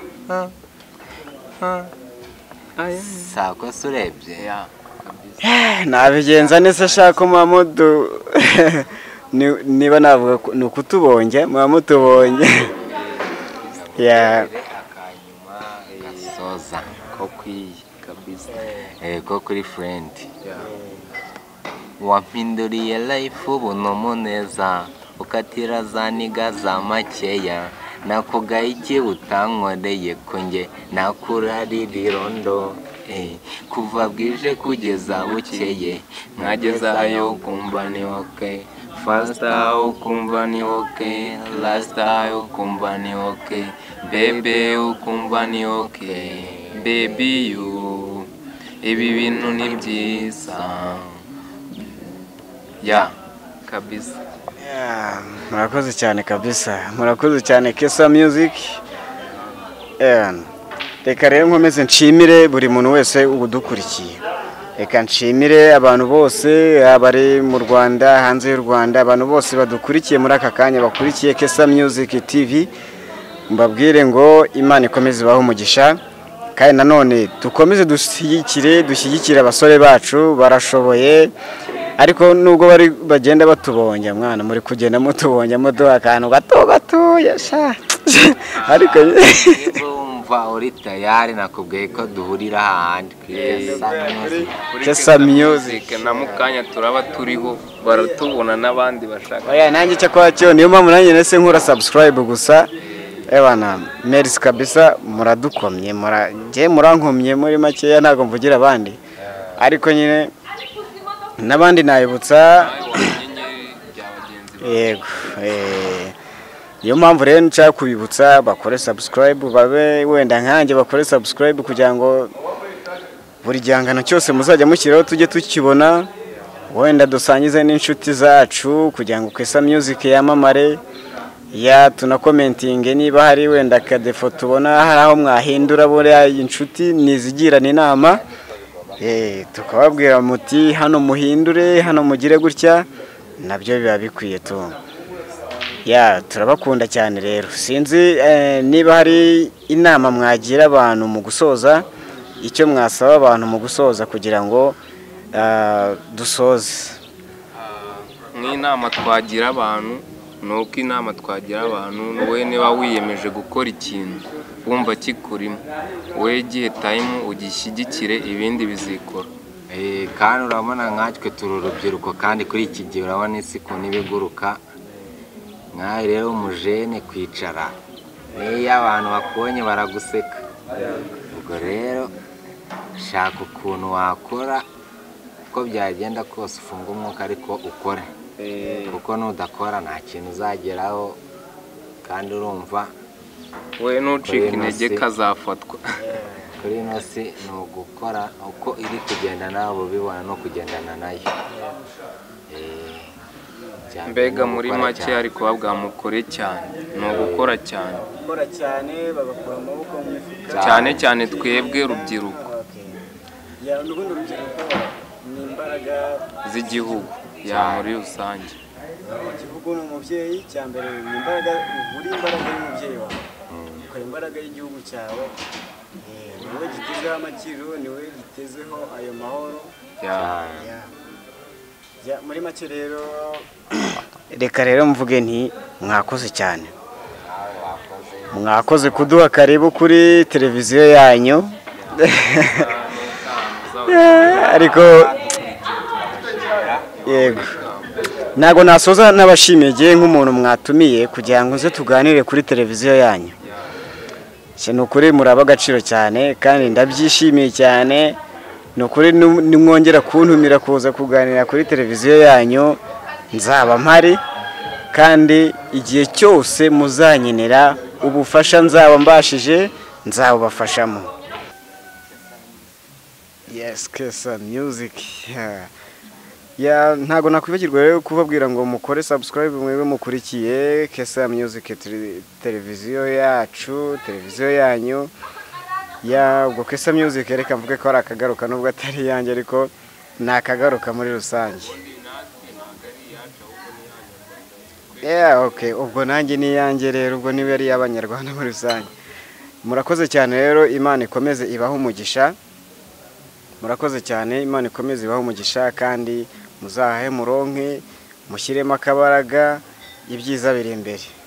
Speaker 1: sako surebye
Speaker 2: ya
Speaker 3: nabigenza nese shaka Mamudu niba navuga ni ukutubonye Mamutubonye ya
Speaker 1: akanyuma gasoza ko
Speaker 2: bikwiye kabisa.
Speaker 1: Eh, ko kuri friend
Speaker 2: Yeah.
Speaker 1: wampinduriye life ubu nomuneza ukatira za niga za makeya nakugaye iki utankoreye ko nge nakuraririrondo eh, kuva bwije kugeza bukeye nkagezayo ukumva ni okay, faster ukumva ni okay, lasta ukumva ni okay, bebe ukumva ni okay, baby you ibi bintu ni byiza ya kabisa.
Speaker 3: Yeah, murakoze cyane kabisa, murakoze cyane Kesa Music. Yeah. Reka rero nkomeze nshimire buri muntu wese udukurikiye. Reka nshimire abantu bose abari mu Rwanda, hanze y'u Rwanda, abantu bose badukurikiye muri aka kanya bakurikiye Kesa Music T V. Mbabwire ngo Imana ikomeze baho umugisha. Kandi nanone dukomeze dushyigikire dushyigikire abasore bacu barashoboye. Ariko nubwo bari bagenda batubonye mwana muri kugenda mutubonye muduha akantu gato gato yasha ariko
Speaker 1: umva uri tayari nakubwiye ko duhurira ahandi
Speaker 3: Kesa Music
Speaker 2: na mukanya turaba turiho baratubona n'abandi bashaka.
Speaker 3: Oya nanjye cyo kwa cyo niyo mpamvu nanjye nese nkura subscribe gusa. Ebana merci kabisa muradukomye mura nge murankomye muri makeya ntago mvugira abandi ariko nyine nabandi nayibutsa yego eh iyo mpamvu rero nshaka kubibutsa bakore subscribe babe wenda nkanjye bakore subscribe kugira ngo buri gihangano cyose muzajya mushyiraho tujye tukibona wenda dusangize n'inshuti zacu kugira ngo Kesa Music yamamare ya tuna commenting niba hari wenda kadefo tubona hari aho mwahindura bore inshuti nizigirana inama. Eh tukababwira muti hano muhindure hano mugire gutya nabyo biba bikwiye tu. Ya turabakunda cyane rero. Sinzi eh, niba hari inama mwagira abantu mu gusoza icyo mwasaba abantu mu gusoza kugira ngo uh, dusoze.
Speaker 2: Nk'inama twagira abantu nuko inama twagira abantu wowe niba wiyemeje gukora ikintu wumva kikurimo we gihe time ugishyigikire ibindi bizikora.
Speaker 1: Eh kandi urabona nkatwe turi urubyiruko kandi kuri iki gihe urabona isi ko nibiguruka nkaho rero umujene kwicara niyo abantu bakubonye baraguseka. Ubwo rero shaka ukuntu wakora uko byagenda kose ufunga umwuka ariko ukore kuko nudakora nta kintu uzageraho kandi urumva
Speaker 2: we nucika intege kazafatwa.
Speaker 1: Kuri ino si ni ugukora uko iri kugenda nawe ubibona no kugendana nayo.
Speaker 2: Mbega muri make ariko babwa mukore cyane ni ugukora cyane
Speaker 3: Gukora cyane bagakura amaboko mu mifuka
Speaker 2: cyane cyane twebwe rubyiruko
Speaker 3: ya n'ubundi rubyiruko ni imbaraga
Speaker 2: z'igihugu ya muri rusange.
Speaker 3: igihugu n'umubyeyi cyambere ni imbaraga uri imbaraga y'umubyeyi wawe ukora imbaraga y'igihugu cyawe eh niwe gitezeho amakiro niwe gitezeho ayo mahoro
Speaker 2: ya
Speaker 3: ya muri make rero reka rero mvuge nti mwakoze cyane mwakoze kuduha karibu kuri televiziyo yanyu ariko yego nago nasoza nabashimiye nk'umuntu mwatumiye kugira ngo nze tuganire kuri televiziyo yanyu. Cyane ukuri muraba agaciro cyane kandi ndabyishimiye cyane. Nukuri nimwongera kuntumira kuza kuganira kuri televiziyo yanyu nzaba mpari kandi igihe cyose muzanyenera ubufasha nzaba mbashije nzabafashamo. Yes, Kesa Music. Yeah. Ya ntago nakwibagirwa rero kubabwira ngo mukore subscribe mwebe mukurikiye Kesa Music televiziyo yacu, televiziyo yanyu. Ya ubwo Kesa Music reka mvuge ko ari akagaruka nubwo atari yanjye ariko nakagaruka muri rusange. Yeah, okay, ubwo nanjye ni yanjye rero ubwo niwe ari y'abanyarwanda muri rusange. Murakoze cyane rero Imana ikomeze ibaho umugisha. Murakoze cyane Imana ikomeze ibaho umugisha kandi muzahe muronke mushyiremo akabaraga ibyiza biri imbere.